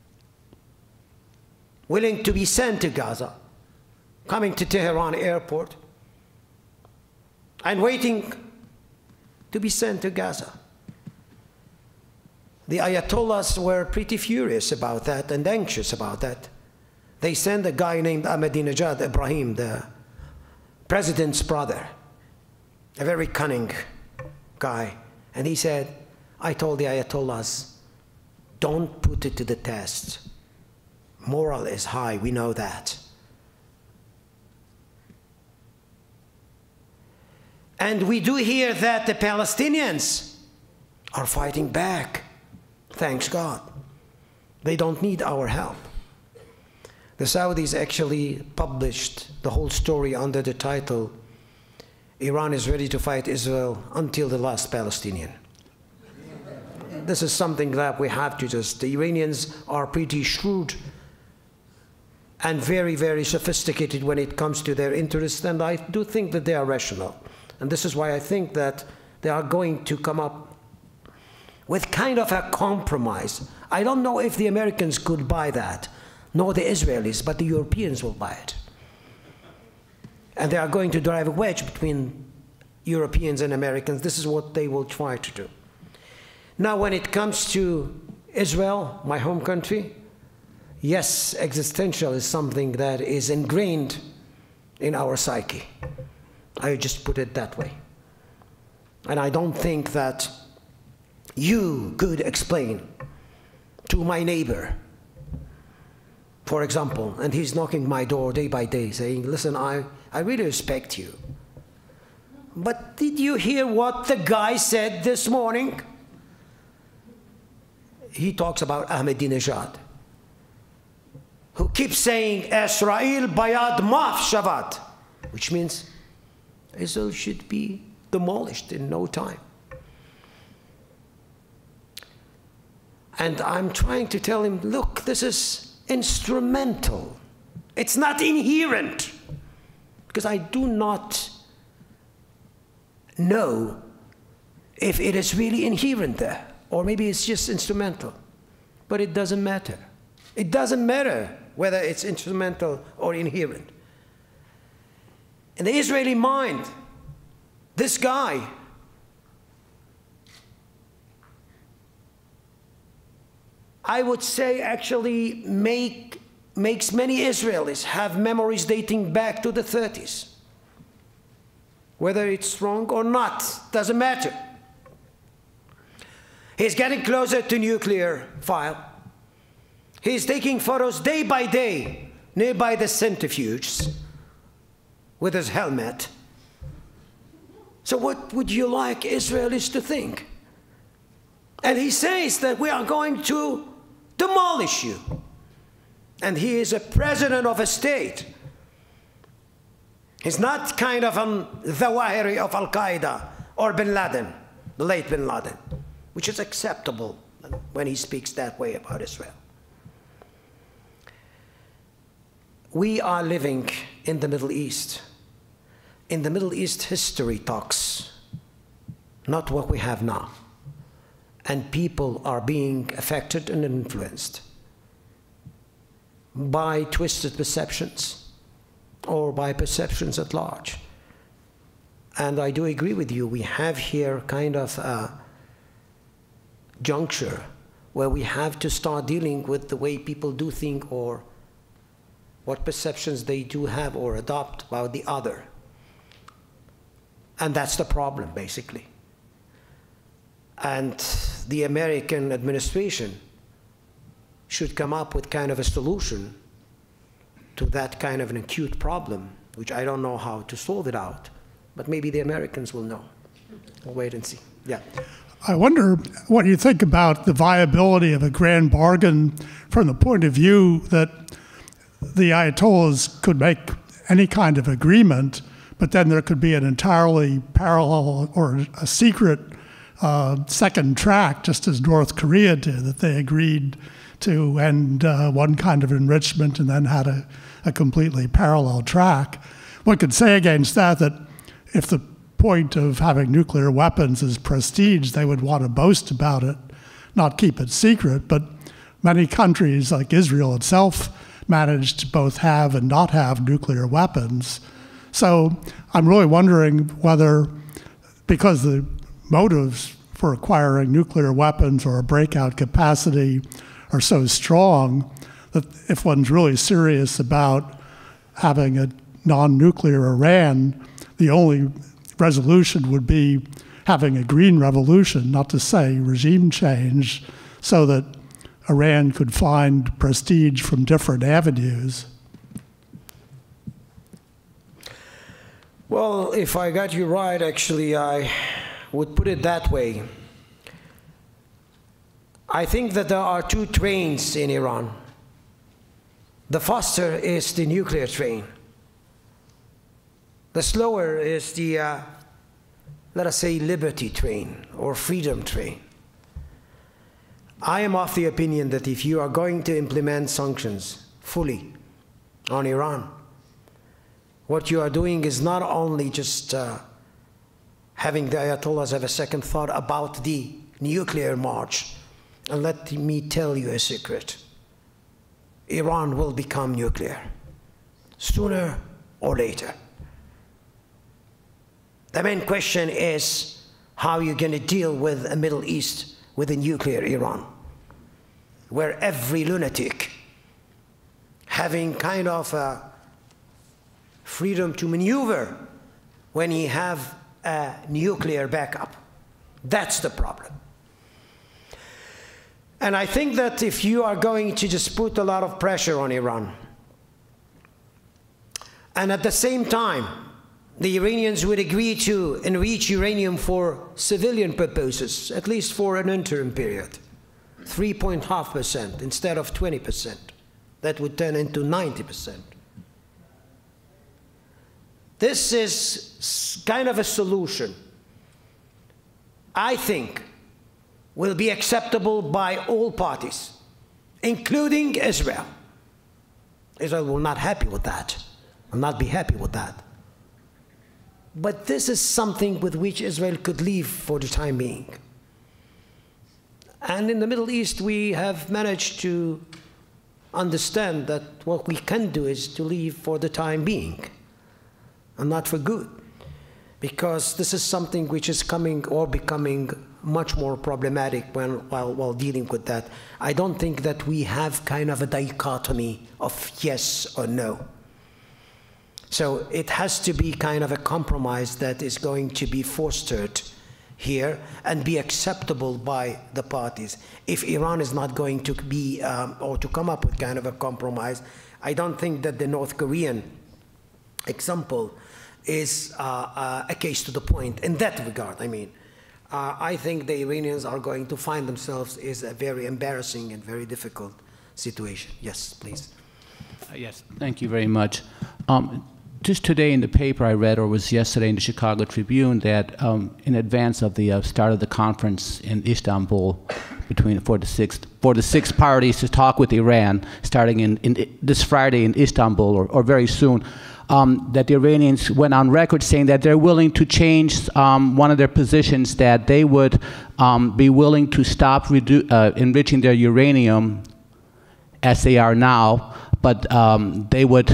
willing to be sent to Gaza, coming to Tehran airport, and waiting to be sent to Gaza. The Ayatollahs were pretty furious about that and anxious about that. They sent a guy named Ahmadinejad Ibrahim, the president's brother, a very cunning guy. And he said, I told the Ayatollahs, don't put it to the test. Moral is high, we know that. And we do hear that the Palestinians are fighting back. Thanks God. They don't need our help. The Saudis actually published the whole story under the title, Iran is ready to fight Israel until the last Palestinian. This is something that we have to just, the Iranians are pretty shrewd and very, very sophisticated when it comes to their interests, and I do think that they are rational. And this is why I think that they are going to come up with kind of a compromise. I don't know if the Americans could buy that, nor the Israelis, but the Europeans will buy it. And they are going to drive a wedge between Europeans and Americans. This is what they will try to do. Now, when it comes to Israel, my home country, yes, existential is something that is ingrained in our psyche. I just put it that way. And I don't think that you could explain to my neighbor, for example, and he's knocking my door day by day saying, listen, I, I really respect you. But did you hear what the guy said this morning? He talks about Ahmadinejad, who keeps saying, Israel bayad maf shavat, which means Israel should be demolished in no time. And I'm trying to tell him, look, this is instrumental. It's not inherent. Because I do not know if it is really inherent there, or maybe it's just instrumental. But it doesn't matter. It doesn't matter whether it's instrumental or inherent. In the Israeli mind, this guy I would say actually make, makes many Israelis have memories dating back to the thirties. Whether it's wrong or not, doesn't matter. He's getting closer to nuclear file. He's taking photos day by day nearby the centrifuges with his helmet. So what would you like Israelis to think? And he says that we are going to demolish you. And he is a president of a state. He's not kind of an Zawahiri of Al-Qaeda or Bin Laden, the late Bin Laden, which is acceptable when he speaks that way about Israel. We are living in the Middle East. In the Middle East, history talks, not what we have now. And people are being affected and influenced by twisted perceptions or by perceptions at large. And I do agree with you, we have here kind of a juncture where we have to start dealing with the way people do think or what perceptions they do have or adopt about the other. And that's the problem, basically. And the American administration should come up with kind of a solution to that kind of an acute problem, which I don't know how to solve it out, but maybe the Americans will know. We'll wait and see. Yeah. I wonder what you think about the viability of a grand bargain from the point of view that the Ayatollahs could make any kind of agreement, but then there could be an entirely parallel or a secret uh, second track, just as North Korea did, that they agreed to end uh, one kind of enrichment and then had a, a completely parallel track. One could say against that that if the point of having nuclear weapons is prestige, they would want to boast about it, not keep it secret. But many countries, like Israel itself, managed to both have and not have nuclear weapons. So I'm really wondering whether, because the motives for acquiring nuclear weapons or a breakout capacity are so strong, that if one's really serious about having a non-nuclear Iran, the only resolution would be having a green revolution, not to say regime change, so that Iran could find prestige from different avenues. Well, if I got you right, actually, I would put it that way. I think that there are two trains in Iran. The faster is the nuclear train. The slower is the, uh, let us say, liberty train or freedom train. I am of the opinion that if you are going to implement sanctions fully on Iran, what you are doing is not only just uh, having the Ayatollahs have a second thought about the nuclear march. And let me tell you a secret. Iran will become nuclear, sooner or later. The main question is how you're going to deal with a Middle East with a nuclear Iran, where every lunatic having kind of a freedom to maneuver when he have a nuclear backup. That's the problem. And I think that if you are going to just put a lot of pressure on Iran, and at the same time, the Iranians would agree to enrich uranium for civilian purposes, at least for an interim period, three point five percent instead of twenty percent. That would turn into ninety percent. This is kind of a solution, I think, will be acceptable by all parties, including Israel. Israel will not happy with that, will not be happy with that. But this is something with which Israel could live for the time being. And in the Middle East, we have managed to understand that what we can do is to live for the time being, and not for good. Because this is something which is coming or becoming much more problematic when, while, while dealing with that. I don't think that we have kind of a dichotomy of yes or no. So it has to be kind of a compromise that is going to be fostered here and be acceptable by the parties. If Iran is not going to be, um, or to come up with kind of a compromise, I don't think that the North Korean example is uh, uh, a case to the point in that regard. I mean, uh, I think the Iranians are going to find themselves in a very embarrassing and very difficult situation. Yes, please. Uh, yes, thank you very much. Um, just today in the paper I read, or was yesterday in the Chicago Tribune, that um, in advance of the uh, start of the conference in Istanbul, between for the six for the six parties to talk with Iran, starting in, in this Friday in Istanbul, or, or very soon. Um, that the Iranians went on record saying that they're willing to change um, one of their positions, that they would um, be willing to stop redu uh, enriching their uranium as they are now, but um, they would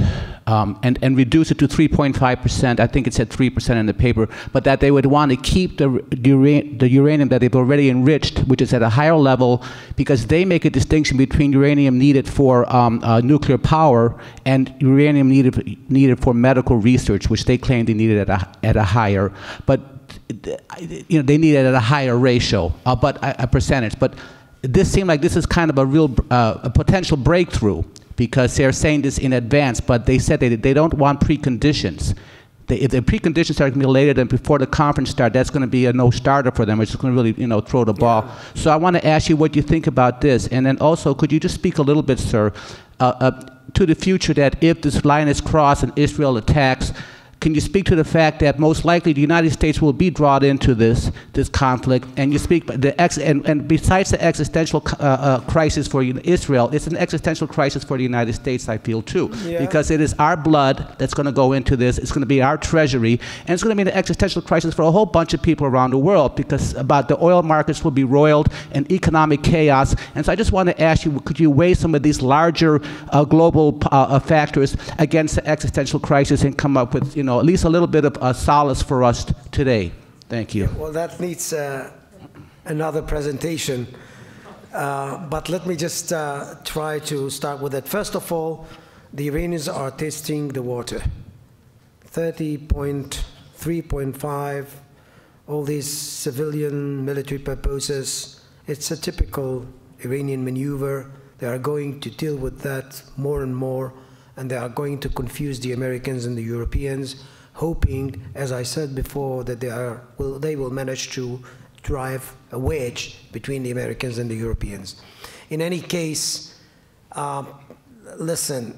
um, and, and reduce it to three point five percent. I think it said three percent in the paper, but that they would want to keep the, the uranium that they've already enriched, which is at a higher level, because they make a distinction between uranium needed for um, uh, nuclear power and uranium needed, needed for medical research, which they claim they needed at a, at a higher, but you know, they need it at a higher ratio, uh, but a, a percentage. But this seemed like this is kind of a real uh, a potential breakthrough, because they're saying this in advance, but they said they, they don't want preconditions. They, if the preconditions are going to be later than before the conference starts, that's going to be a no-starter for them. It's going to really, you know, throw the ball. Yeah. So I want to ask you what you think about this. And then also, could you just speak a little bit, sir, uh, uh, to the future, that if this line is crossed and Israel attacks, can you speak to the fact that most likely the United States will be drawn into this this conflict? And you speak the ex and, and besides the existential uh, uh, crisis for Israel, it's an existential crisis for the United States, I feel too, yeah. because it is our blood that's going to go into this. It's going to be our treasury, and it's going to be an existential crisis for a whole bunch of people around the world, because about the oil markets will be roiled and economic chaos. And so I just want to ask you, could you weigh some of these larger uh, global uh, factors against the existential crisis and come up with, you know, at least a little bit of uh, solace for us today? Thank you. Well, that needs uh, another presentation, uh, but let me just uh, try to start with it. First of all, the Iranians are testing the water. thirty point three point five, all these civilian military purposes. It's a typical Iranian maneuver. They are going to deal with that more and more, and they are going to confuse the Americans and the Europeans, hoping, as I said before, that they, are, will, they will manage to drive a wedge between the Americans and the Europeans. In any case, um, listen,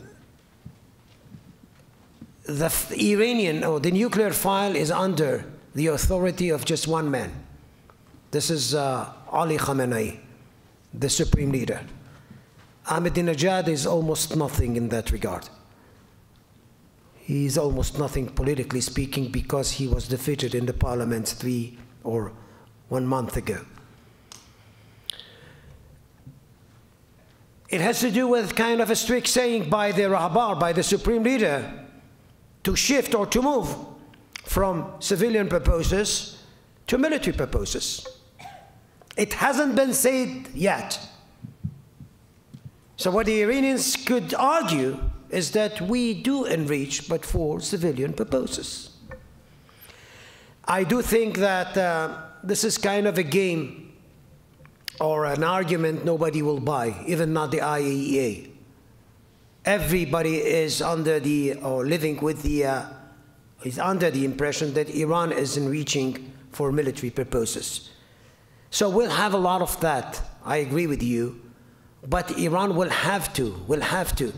the Iranian, or the nuclear file is under the authority of just one man. This is uh, Ali Khamenei, the supreme leader. Ahmadinejad is almost nothing in that regard. He's almost nothing politically speaking, because he was defeated in the parliament three or one month ago. It has to do with kind of a strict saying by the Rahbar, by the supreme leader, to shift or to move from civilian purposes to military purposes. It hasn't been said yet. So what the Iranians could argue is that we do enrich, but for civilian purposes. I do think that uh, this is kind of a game or an argument nobody will buy, even not the I A E A. Everybody is under the, or living with the, uh, is under the impression that Iran is enriching for military purposes. So we'll have a lot of that, I agree with you, but Iran will have to, will have to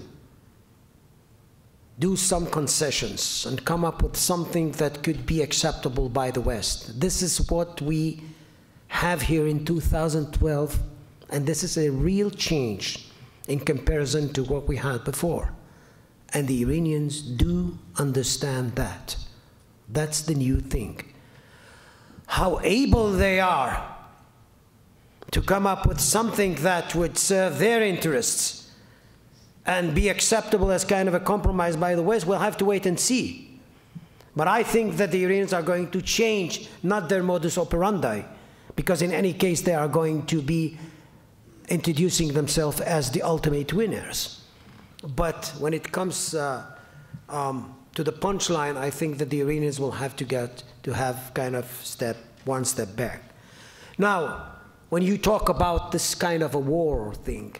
do some concessions and come up with something that could be acceptable by the West. This is what we have here in two thousand twelve, and this is a real change in comparison to what we had before. And the Iranians do understand that. That's the new thing. How able they are to come up with something that would serve their interests and be acceptable as kind of a compromise by the West, we'll have to wait and see. But I think that the Iranians are going to change, not their modus operandi, because in any case they are going to be introducing themselves as the ultimate winners. But when it comes uh, um, to the punchline, I think that the Iranians will have to get to have kind of step one step back. Now, when you talk about this kind of a war thing,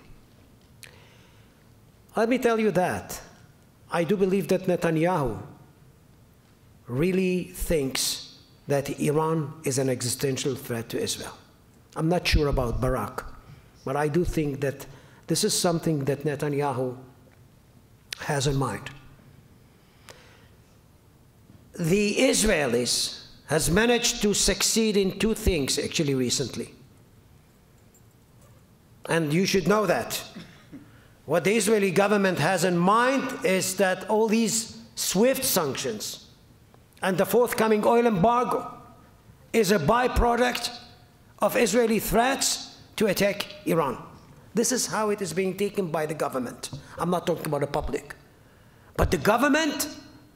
let me tell you that I do believe that Netanyahu really thinks that Iran is an existential threat to Israel. I'm not sure about Barak, but I do think that this is something that Netanyahu has in mind. The Israelis has managed to succeed in two things actually recently. And you should know that. What the Israeli government has in mind is that all these SWIFT sanctions and the forthcoming oil embargo is a byproduct of Israeli threats to attack Iran. This is how it is being taken by the government. I'm not talking about the public. But the government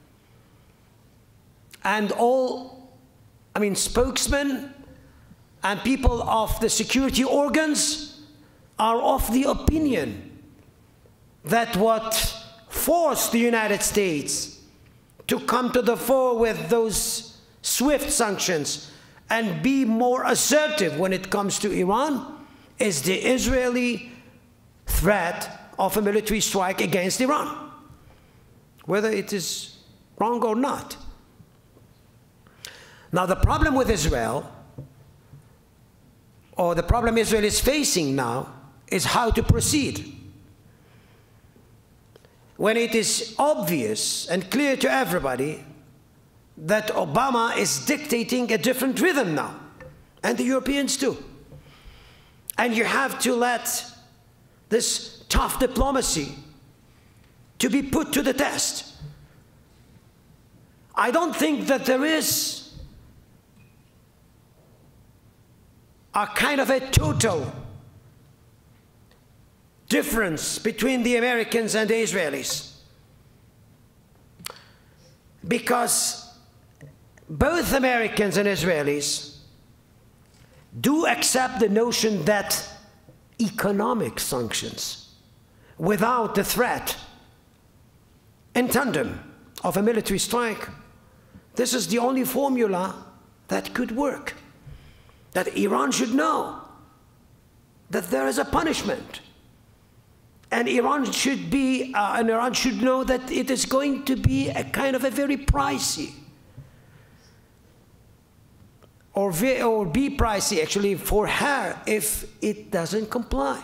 and all, I mean, spokesmen and people of the security organs are of the opinion that what forced the United States to come to the fore with those swift sanctions and be more assertive when it comes to Iran is the Israeli threat of a military strike against Iran, whether it is wrong or not. Now, the problem with Israel, or the problem Israel is facing now, is how to proceed. When it is obvious and clear to everybody that Obama is dictating a different rhythm now, and the Europeans too. And you have to let this tough diplomacy to be put to the test. I don't think that there is a kind of a total difference between the Americans and the Israelis, because both Americans and Israelis do accept the notion that economic sanctions without the threat in tandem of a military strike, this is the only formula that could work. That Iran should know that there is a punishment, and Iran should be, uh, and Iran should know that it is going to be a kind of a very pricey, or, ve or be pricey actually for her if it doesn't comply.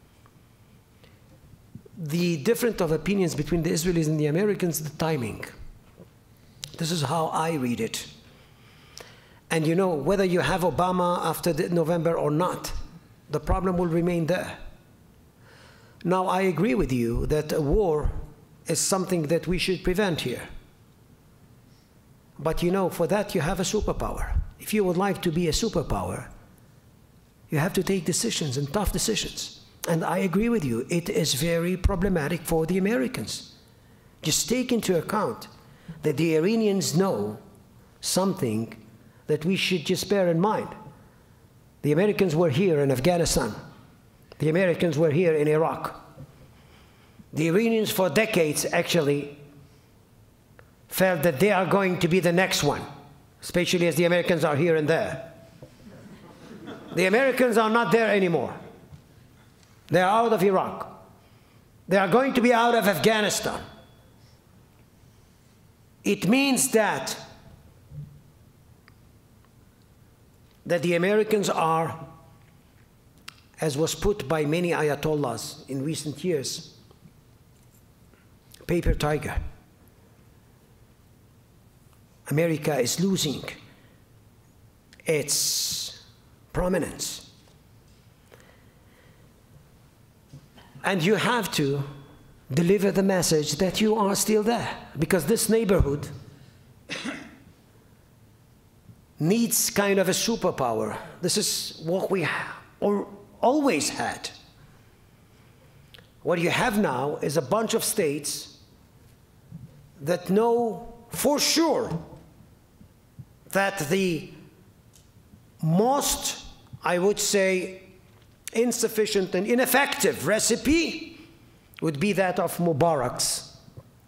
The difference of opinions between the Israelis and the Americans, the timing. This is how I read it. And you know, whether you have Obama after the November or not, the problem will remain there. Now, I agree with you that a war is something that we should prevent here. But you know, for that you have a superpower. If you would like to be a superpower, you have to take decisions, and tough decisions. And I agree with you, it is very problematic for the Americans. Just take into account that the Iranians know something that we should just bear in mind. The Americans were here in Afghanistan. The Americans were here in Iraq. The Iranians for decades actually felt that they are going to be the next one, especially as the Americans are here and there. The Americans are not there anymore. They are out of Iraq. They are going to be out of Afghanistan. It means that that the Americans are, as was put by many Ayatollahs in recent years, paper tiger. America is losing its prominence. And you have to deliver the message that you are still there, because this neighborhood needs kind of a superpower. This is what we have, or always had. What you have now is a bunch of states that know for sure that the most, I would say, insufficient and ineffective recipe would be that of Mubarak's.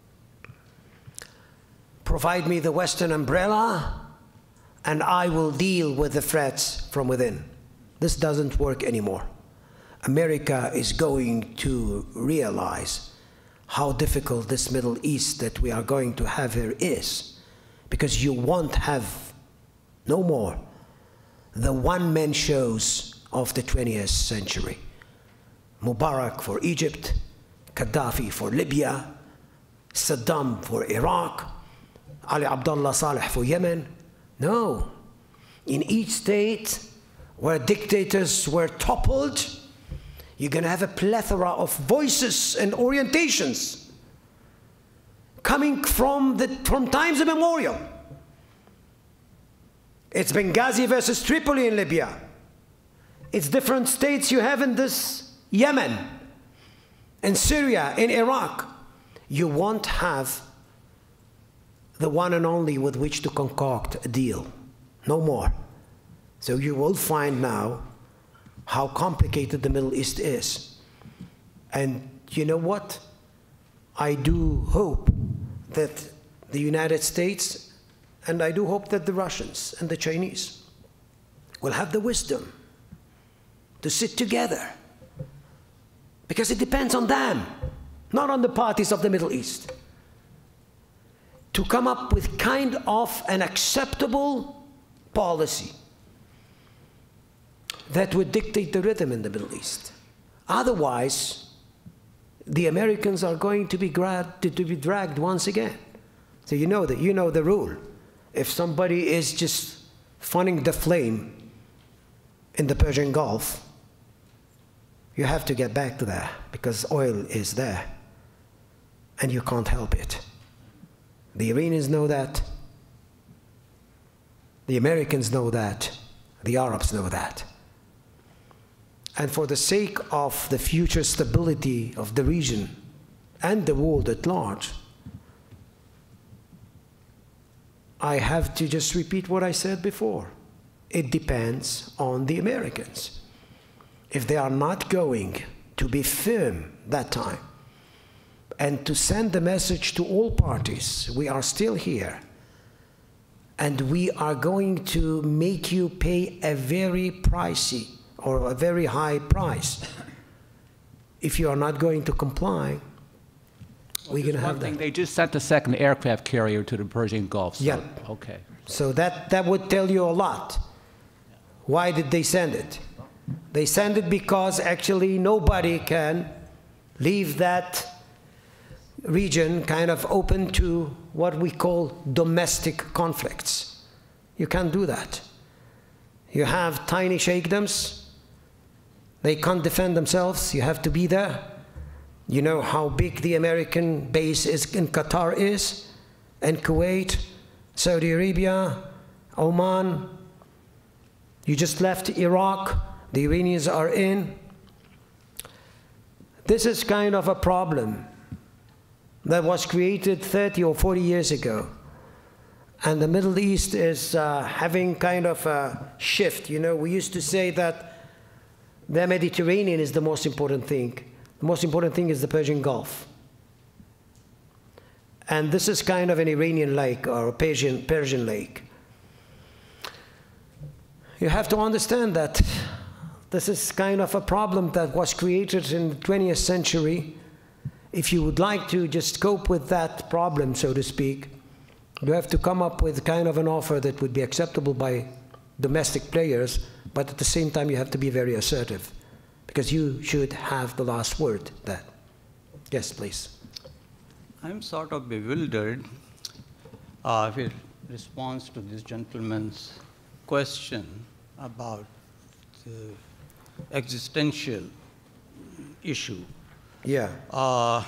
Provide me the Western umbrella, and I will deal with the threats from within. This doesn't work anymore. America is going to realize how difficult this Middle East that we are going to have here is, because you won't have no more the one-man shows of the twentieth century. Mubarak for Egypt, Gaddafi for Libya, Saddam for Iraq, Ali Abdullah Saleh for Yemen. No. In each state where dictators were toppled, you're going to have a plethora of voices and orientations coming from, the, from times immemorial. It's Benghazi versus Tripoli in Libya. It's different states you have in this Yemen, in Syria, in Iraq. you won't have the one and only with which to concoct a deal. No more. So you will find now how complicated the Middle East is. And you know what? I do hope that the United States, and I do hope that the Russians and the Chinese will have the wisdom to sit together, because it depends on them, not on the parties of the Middle East, to come up with kind of an acceptable policy that would dictate the rhythm in the Middle East. Otherwise, the Americans are going to be, grad, to, to be dragged once again. So you know that, you know the rule. If somebody is just fanning the flame in the Persian Gulf, you have to get back to that, because oil is there, and you can't help it. The Iranians know that. The Americans know that. The Arabs know that. And for the sake of the future stability of the region and the world at large, I have to just repeat what I said before. It depends on the Americans. If they are not going to be firm that time and to send the message to all parties, we are still here, and we are going to make you pay a very pricey or a very high price if you are not going to comply, well, we're going to have that. They just sent a second aircraft carrier to the Persian Gulf. So, yeah. Okay. So that, that would tell you a lot. Why did they send it? They send it because actually nobody can leave that region kind of open to what we call domestic conflicts. You can't do that. You have tiny sheikdoms. They can't defend themselves. You have to be there. You know how big the American base is in Qatar is, and Kuwait, Saudi Arabia, Oman. You just left Iraq. The Iranians are in. This is kind of a problem that was created thirty or forty years ago. And the Middle East is uh, having kind of a shift. You know, we used to say that the Mediterranean is the most important thing. The most important thing is the Persian Gulf. And this is kind of an Iranian lake or a Persian, Persian lake. You have to understand that this is kind of a problem that was created in the twentieth century. If you would like to just cope with that problem, so to speak, you have to come up with kind of an offer that would be acceptable by domestic players, but at the same time you have to be very assertive, because you should have the last word there. Yes, please. I'm sort of bewildered uh, with response to this gentleman's question about the existential issue. Yeah. Uh,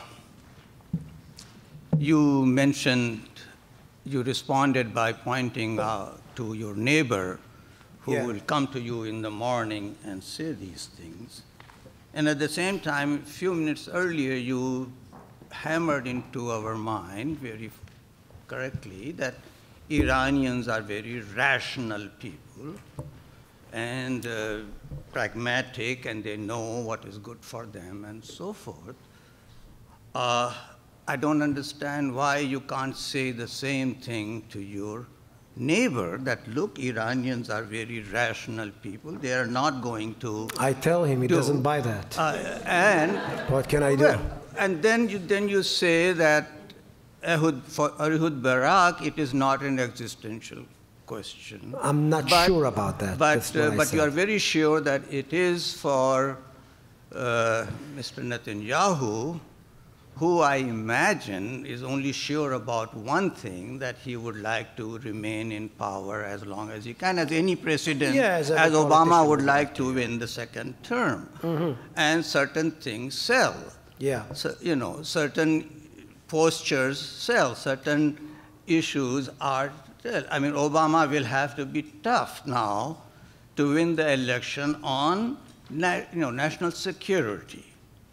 you mentioned, you responded by pointing out to your neighbor who yeah. will come to you in the morning and say these things. And at the same time, a few minutes earlier, you hammered into our mind very correctly that Iranians are very rational people and uh, pragmatic, and they know what is good for them and so forth. Uh, I don't understand why you can't say the same thing to your neighbor, that look, Iranians are very rational people. They are not going to I tell him, he do. doesn't buy that. Uh, and what can I do? Well, and then you, then you say that Ehud, for Ehud Barak, it is not an existential question. I'm not but, sure about that. But, uh, but you are very sure that it is for uh, Mister Netanyahu, who I imagine is only sure about one thing, that he would like to remain in power as long as he can, as any president, yeah, as, as Obama would like to win the second term. Mm-hmm. And certain things sell. Yeah. So, you know, certain postures sell, certain issues are sell. I mean, Obama will have to be tough now to win the election on na you know, national security.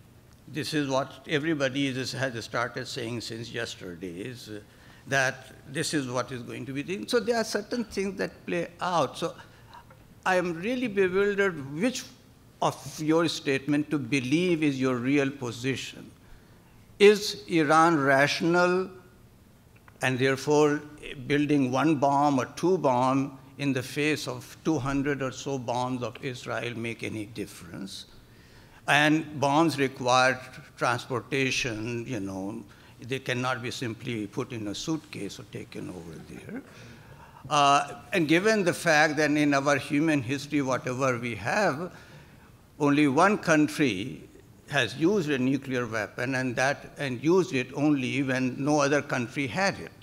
this is what everybody is, has started saying since yesterday, is uh, that this is what is going to be done. So there are certain things that play out. So I am really bewildered which of your statement to believe is your real position. Is Iran rational and therefore building one bomb or two bombs in the face of two hundred or so bombs of Israel make any difference? And bombs require transportation, you know, they cannot be simply put in a suitcase or taken over there. Uh, and given the fact that in our human history, whatever we have, only one country has used a nuclear weapon, and that and used it only when no other country had it.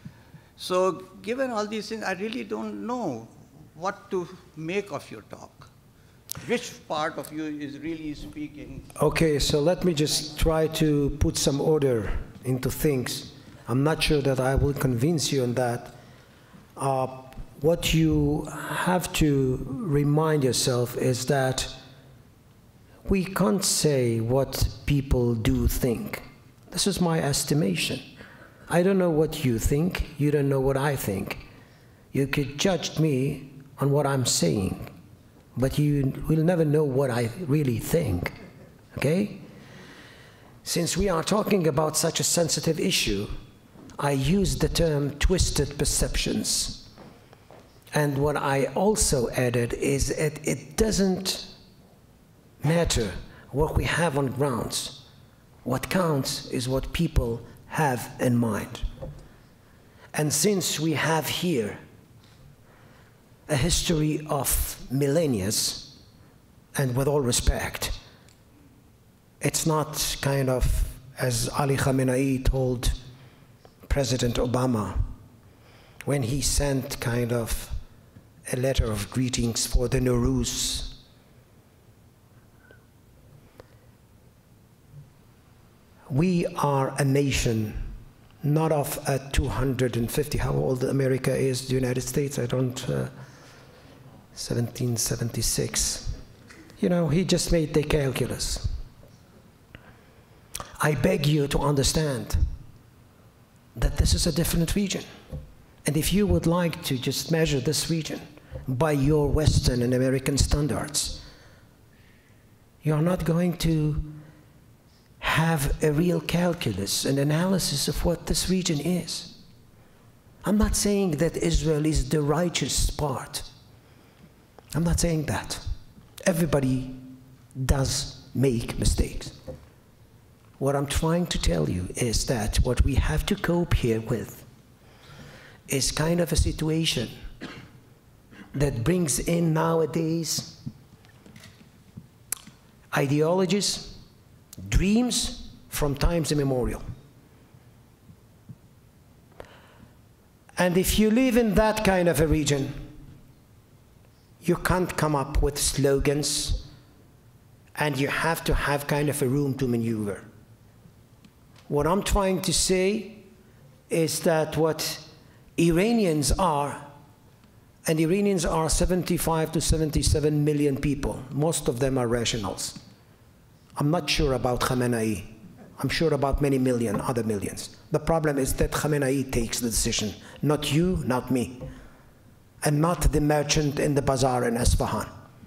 So given all these things, I really don't know what to make of your talk. Which part of you is really speaking? Okay, so let me just try to put some order into things. I'm not sure that I will convince you on that. Uh, what you have to remind yourself is that we can't say what people do think. This is my estimation. I don't know what you think. You don't know what I think. You could judge me on what I'm saying, but you will never know what I really think, okay? Since we are talking about such a sensitive issue, I use the term twisted perceptions. And what I also added is it, it doesn't matter what we have on grounds. What counts is what people have in mind. And since we have here a history of millennia, and with all respect, it's not kind of, as Ali Khamenei told President Obama when he sent kind of a letter of greetings for the Nowruz. We are a nation, not of a two hundred fifty, how old America is, the United States, I don't, uh, seventeen seventy-six. You know, he just made the calculus. I beg you to understand that this is a different region. And if you would like to just measure this region by your Western and American standards, you're not going to have a real calculus, an analysis of what this region is. I'm not saying that Israel is the righteous part. I'm not saying that. Everybody does make mistakes. What I'm trying to tell you is that what we have to cope here with is kind of a situation that brings in nowadays ideologies, dreams from times immemorial. And if you live in that kind of a region, you can't come up with slogans, and you have to have kind of a room to maneuver. What I'm trying to say is that what Iranians are, and Iranians are seventy-five to seventy-seven million people, most of them are rationals. I'm not sure about Khamenei. I'm sure about many million other millions. The problem is that Khamenei takes the decision, not you, not me, and not the merchant in the bazaar in Isfahan.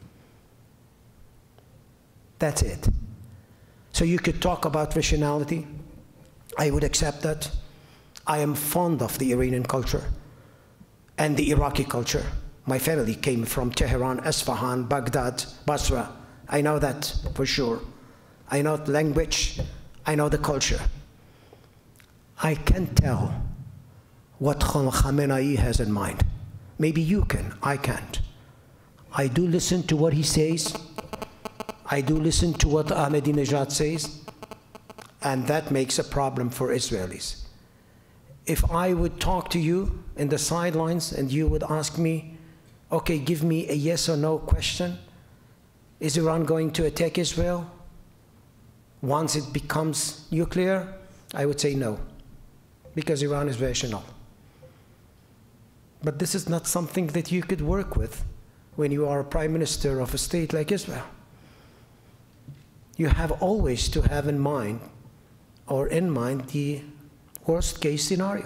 That's it. So you could talk about rationality. I would accept that. I am fond of the Iranian culture and the Iraqi culture. My family came from Tehran, Isfahan, Baghdad, Basra. I know that for sure. I know the language, I know the culture. I can tell what Khamenei has in mind. Maybe you can, I can't. I do listen to what he says. I do listen to what Ahmadinejad says. And that makes a problem for Israelis. If I would talk to you in the sidelines and you would ask me, okay, give me a yes or no question. Is Iran going to attack Israel once it becomes nuclear? I would say no, because Iran is rational. But this is not something that you could work with when you are a prime minister of a state like Israel. you have always to have in mind, or in mind, the worst case scenario.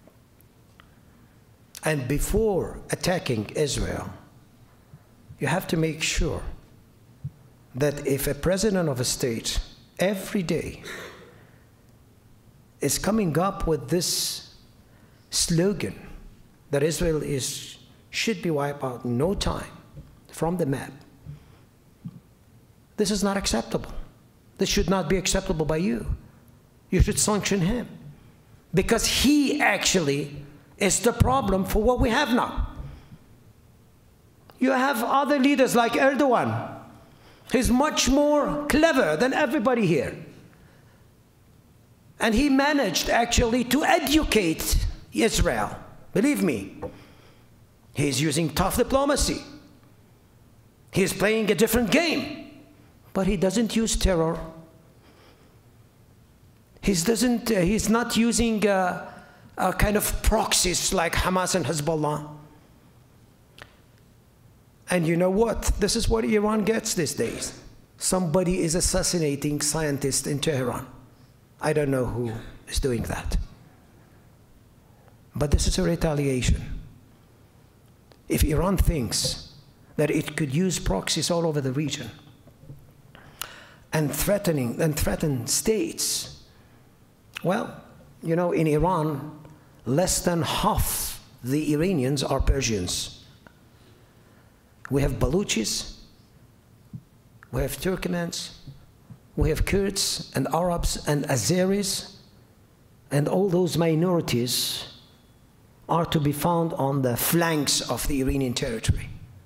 And before attacking Israel, you have to make sure that if a president of a state every day is coming up with this slogan that Israel is, should be wiped out in no time from the map, this is not acceptable. This should not be acceptable by you. You should sanction him, because he actually is the problem for what we have now. You have other leaders like Erdogan. He's much more clever than everybody here. And he managed actually to educate Israel. Believe me, he's using tough diplomacy. He's playing a different game, but he doesn't use terror. He doesn't, uh, he's not using uh, a kind of proxies like Hamas and Hezbollah. And you know what? This is what Iran gets these days. Somebody is assassinating scientists in Tehran. I don't know who is doing that. But this is a retaliation. If Iran thinks that it could use proxies all over the region and threatening and threaten states, well, you know, in Iran, less than half the Iranians are Persians. We have Baluchis, we have Turkmens, we have Kurds and Arabs and Azeris, and all those minorities are to be found on the flanks of the Iranian territory.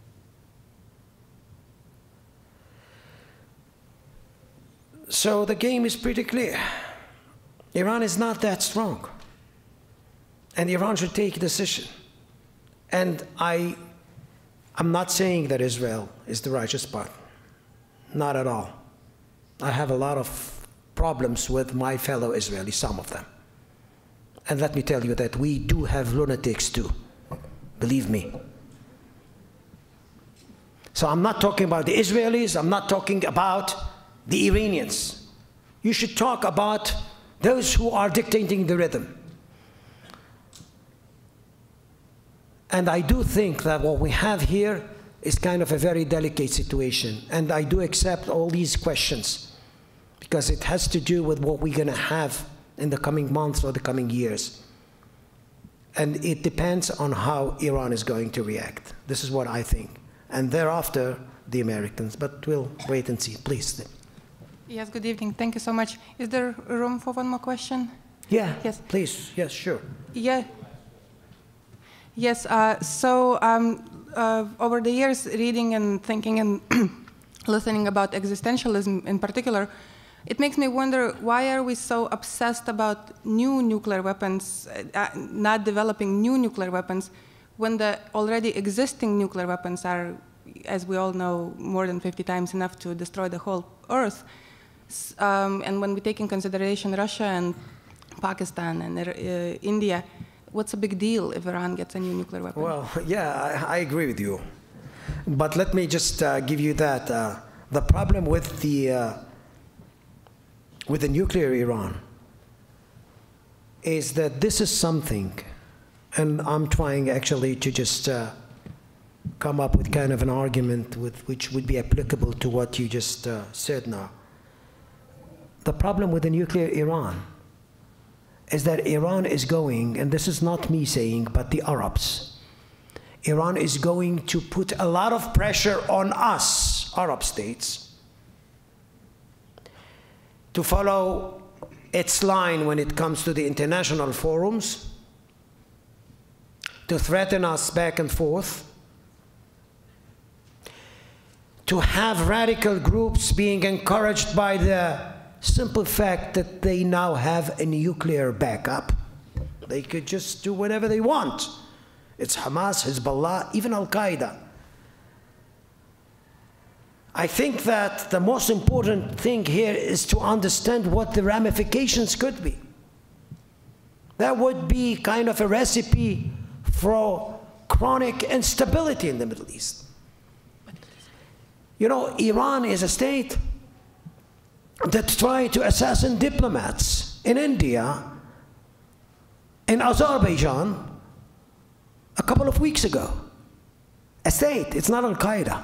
So the game is pretty clear. Iran is not that strong, and Iran should take a decision. And I, I'm not saying that Israel is the righteous part, not at all. I have a lot of problems with my fellow Israelis, some of them. And let me tell you that we do have lunatics too, believe me. So I'm not talking about the Israelis, I'm not talking about the Iranians. You should talk about those who are dictating the rhythm. And I do think that what we have here is kind of a very delicate situation. And I do accept all these questions because it has to do with what we're going to have in the coming months or the coming years. And it depends on how Iran is going to react. This is what I think. And thereafter, the Americans. But we'll wait and see. Please. Yes, good evening. Thank you so much. Is there room for one more question? Yeah, yes. Please. Yes, sure. Yeah. Yes, uh, so um, uh, over the years, reading and thinking and listening about existentialism in particular, it makes me wonder, why are we so obsessed about new nuclear weapons, uh, not developing new nuclear weapons, when the already existing nuclear weapons are, as we all know, more than fifty times enough to destroy the whole Earth? Um, and when we take in consideration Russia and Pakistan and uh, India, what's a big deal if Iran gets a new nuclear weapon? Well, yeah, I, I agree with you. But let me just uh, give you that. Uh, the problem with the, uh, with the nuclear Iran is that this is something, and I'm trying actually to just uh, come up with kind of an argument with, which would be applicable to what you just uh, said now. The problem with the nuclear Iran is that Iran is going, and this is not me saying, but the Arabs, Iran is going to put a lot of pressure on us, Arab states, to follow its line when it comes to the international forums, to threaten us back and forth, to have radical groups being encouraged by the simple fact that they now have a nuclear backup. They could just do whatever they want. It's Hamas, Hezbollah, even Al-Qaeda. I think that the most important thing here is to understand what the ramifications could be. That would be kind of a recipe for chronic instability in the Middle East. You know, Iran is a state that tried to assassinate diplomats in India, in Azerbaijan, a couple of weeks ago. A state, it's not Al-Qaeda.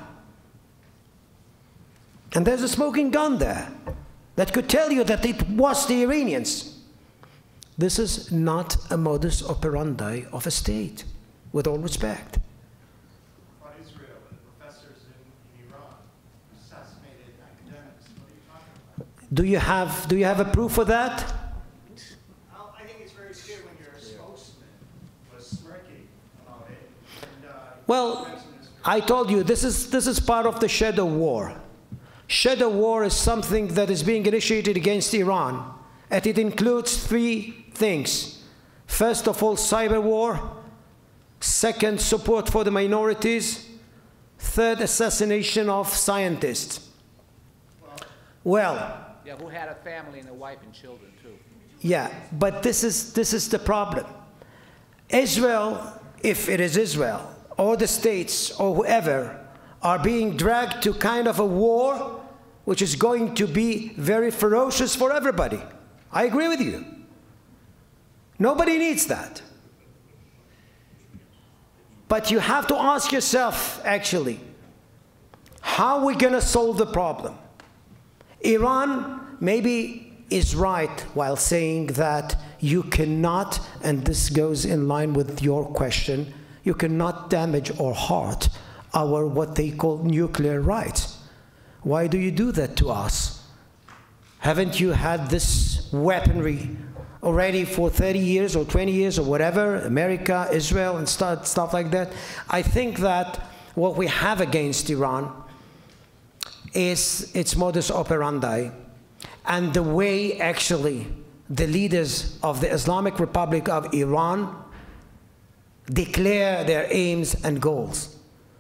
And there's a smoking gun there that could tell you that it was the Iranians. This is not a modus operandi of a state, with all respect. What Israel and professors in, in Iran assassinated academics. What are you talking about? Do you have, do you have a proof for that? Well, I think it's very clear when your spokesman was smirking about it. And, uh, Well, I told you, this is, this is part of the shadow war. Shadow war is something that is being initiated against Iran, and it includes three things. First of all, cyber war. Second, support for the minorities. Third, assassination of scientists. Well, Yeah, who had a family and a wife and children, too. yeah, but this is, this is the problem. Israel, if it is Israel, or the states, or whoever, are being dragged to kind of a war which is going to be very ferocious for everybody. I agree with you. Nobody needs that. But you have to ask yourself, actually, how are we going to solve the problem? Iran maybe is right while saying that you cannot, and this goes in line with your question, you cannot damage or hurt our what they call nuclear rights. Why do you do that to us? Haven't you had this weaponry already for thirty years or twenty years or whatever, America, Israel, and stuff, stuff like that? I think that what we have against Iran is its modus operandi and the way actually the leaders of the Islamic Republic of Iran declare their aims and goals.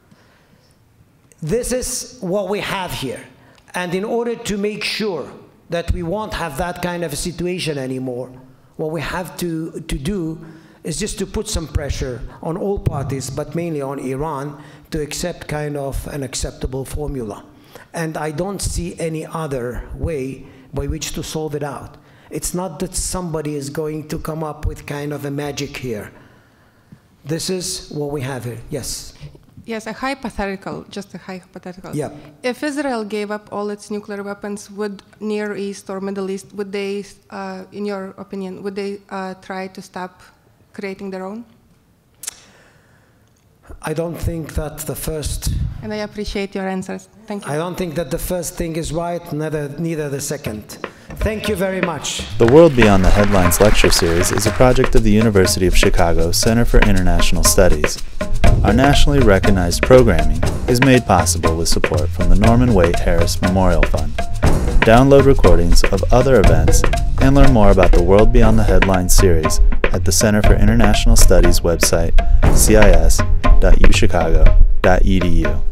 This is what we have here. And in order to make sure that we won't have that kind of a situation anymore, what we have to, to do is just to put some pressure on all parties, but mainly on Iran, to accept kind of an acceptable formula. And I don't see any other way by which to solve it out. It's not that somebody is going to come up with kind of a magic here. This is what we have here. Yes? Yes, a hypothetical, just a hypothetical. Yeah. If Israel gave up all its nuclear weapons, would Near East or Middle East, would they, uh, in your opinion, would they uh, try to stop creating their own? I don't think that the first... And I appreciate your answers. Thank you. I don't think that the first thing is right, neither, neither the second. Thank you very much. The World Beyond the Headlines lecture series is a project of the University of Chicago Center for International Studies. Our nationally recognized programming is made possible with support from the Norman Waite Harris Memorial Fund. Download recordings of other events and learn more about the World Beyond the Headlines series at the Center for International Studies website, C I S dot U Chicago dot E D U.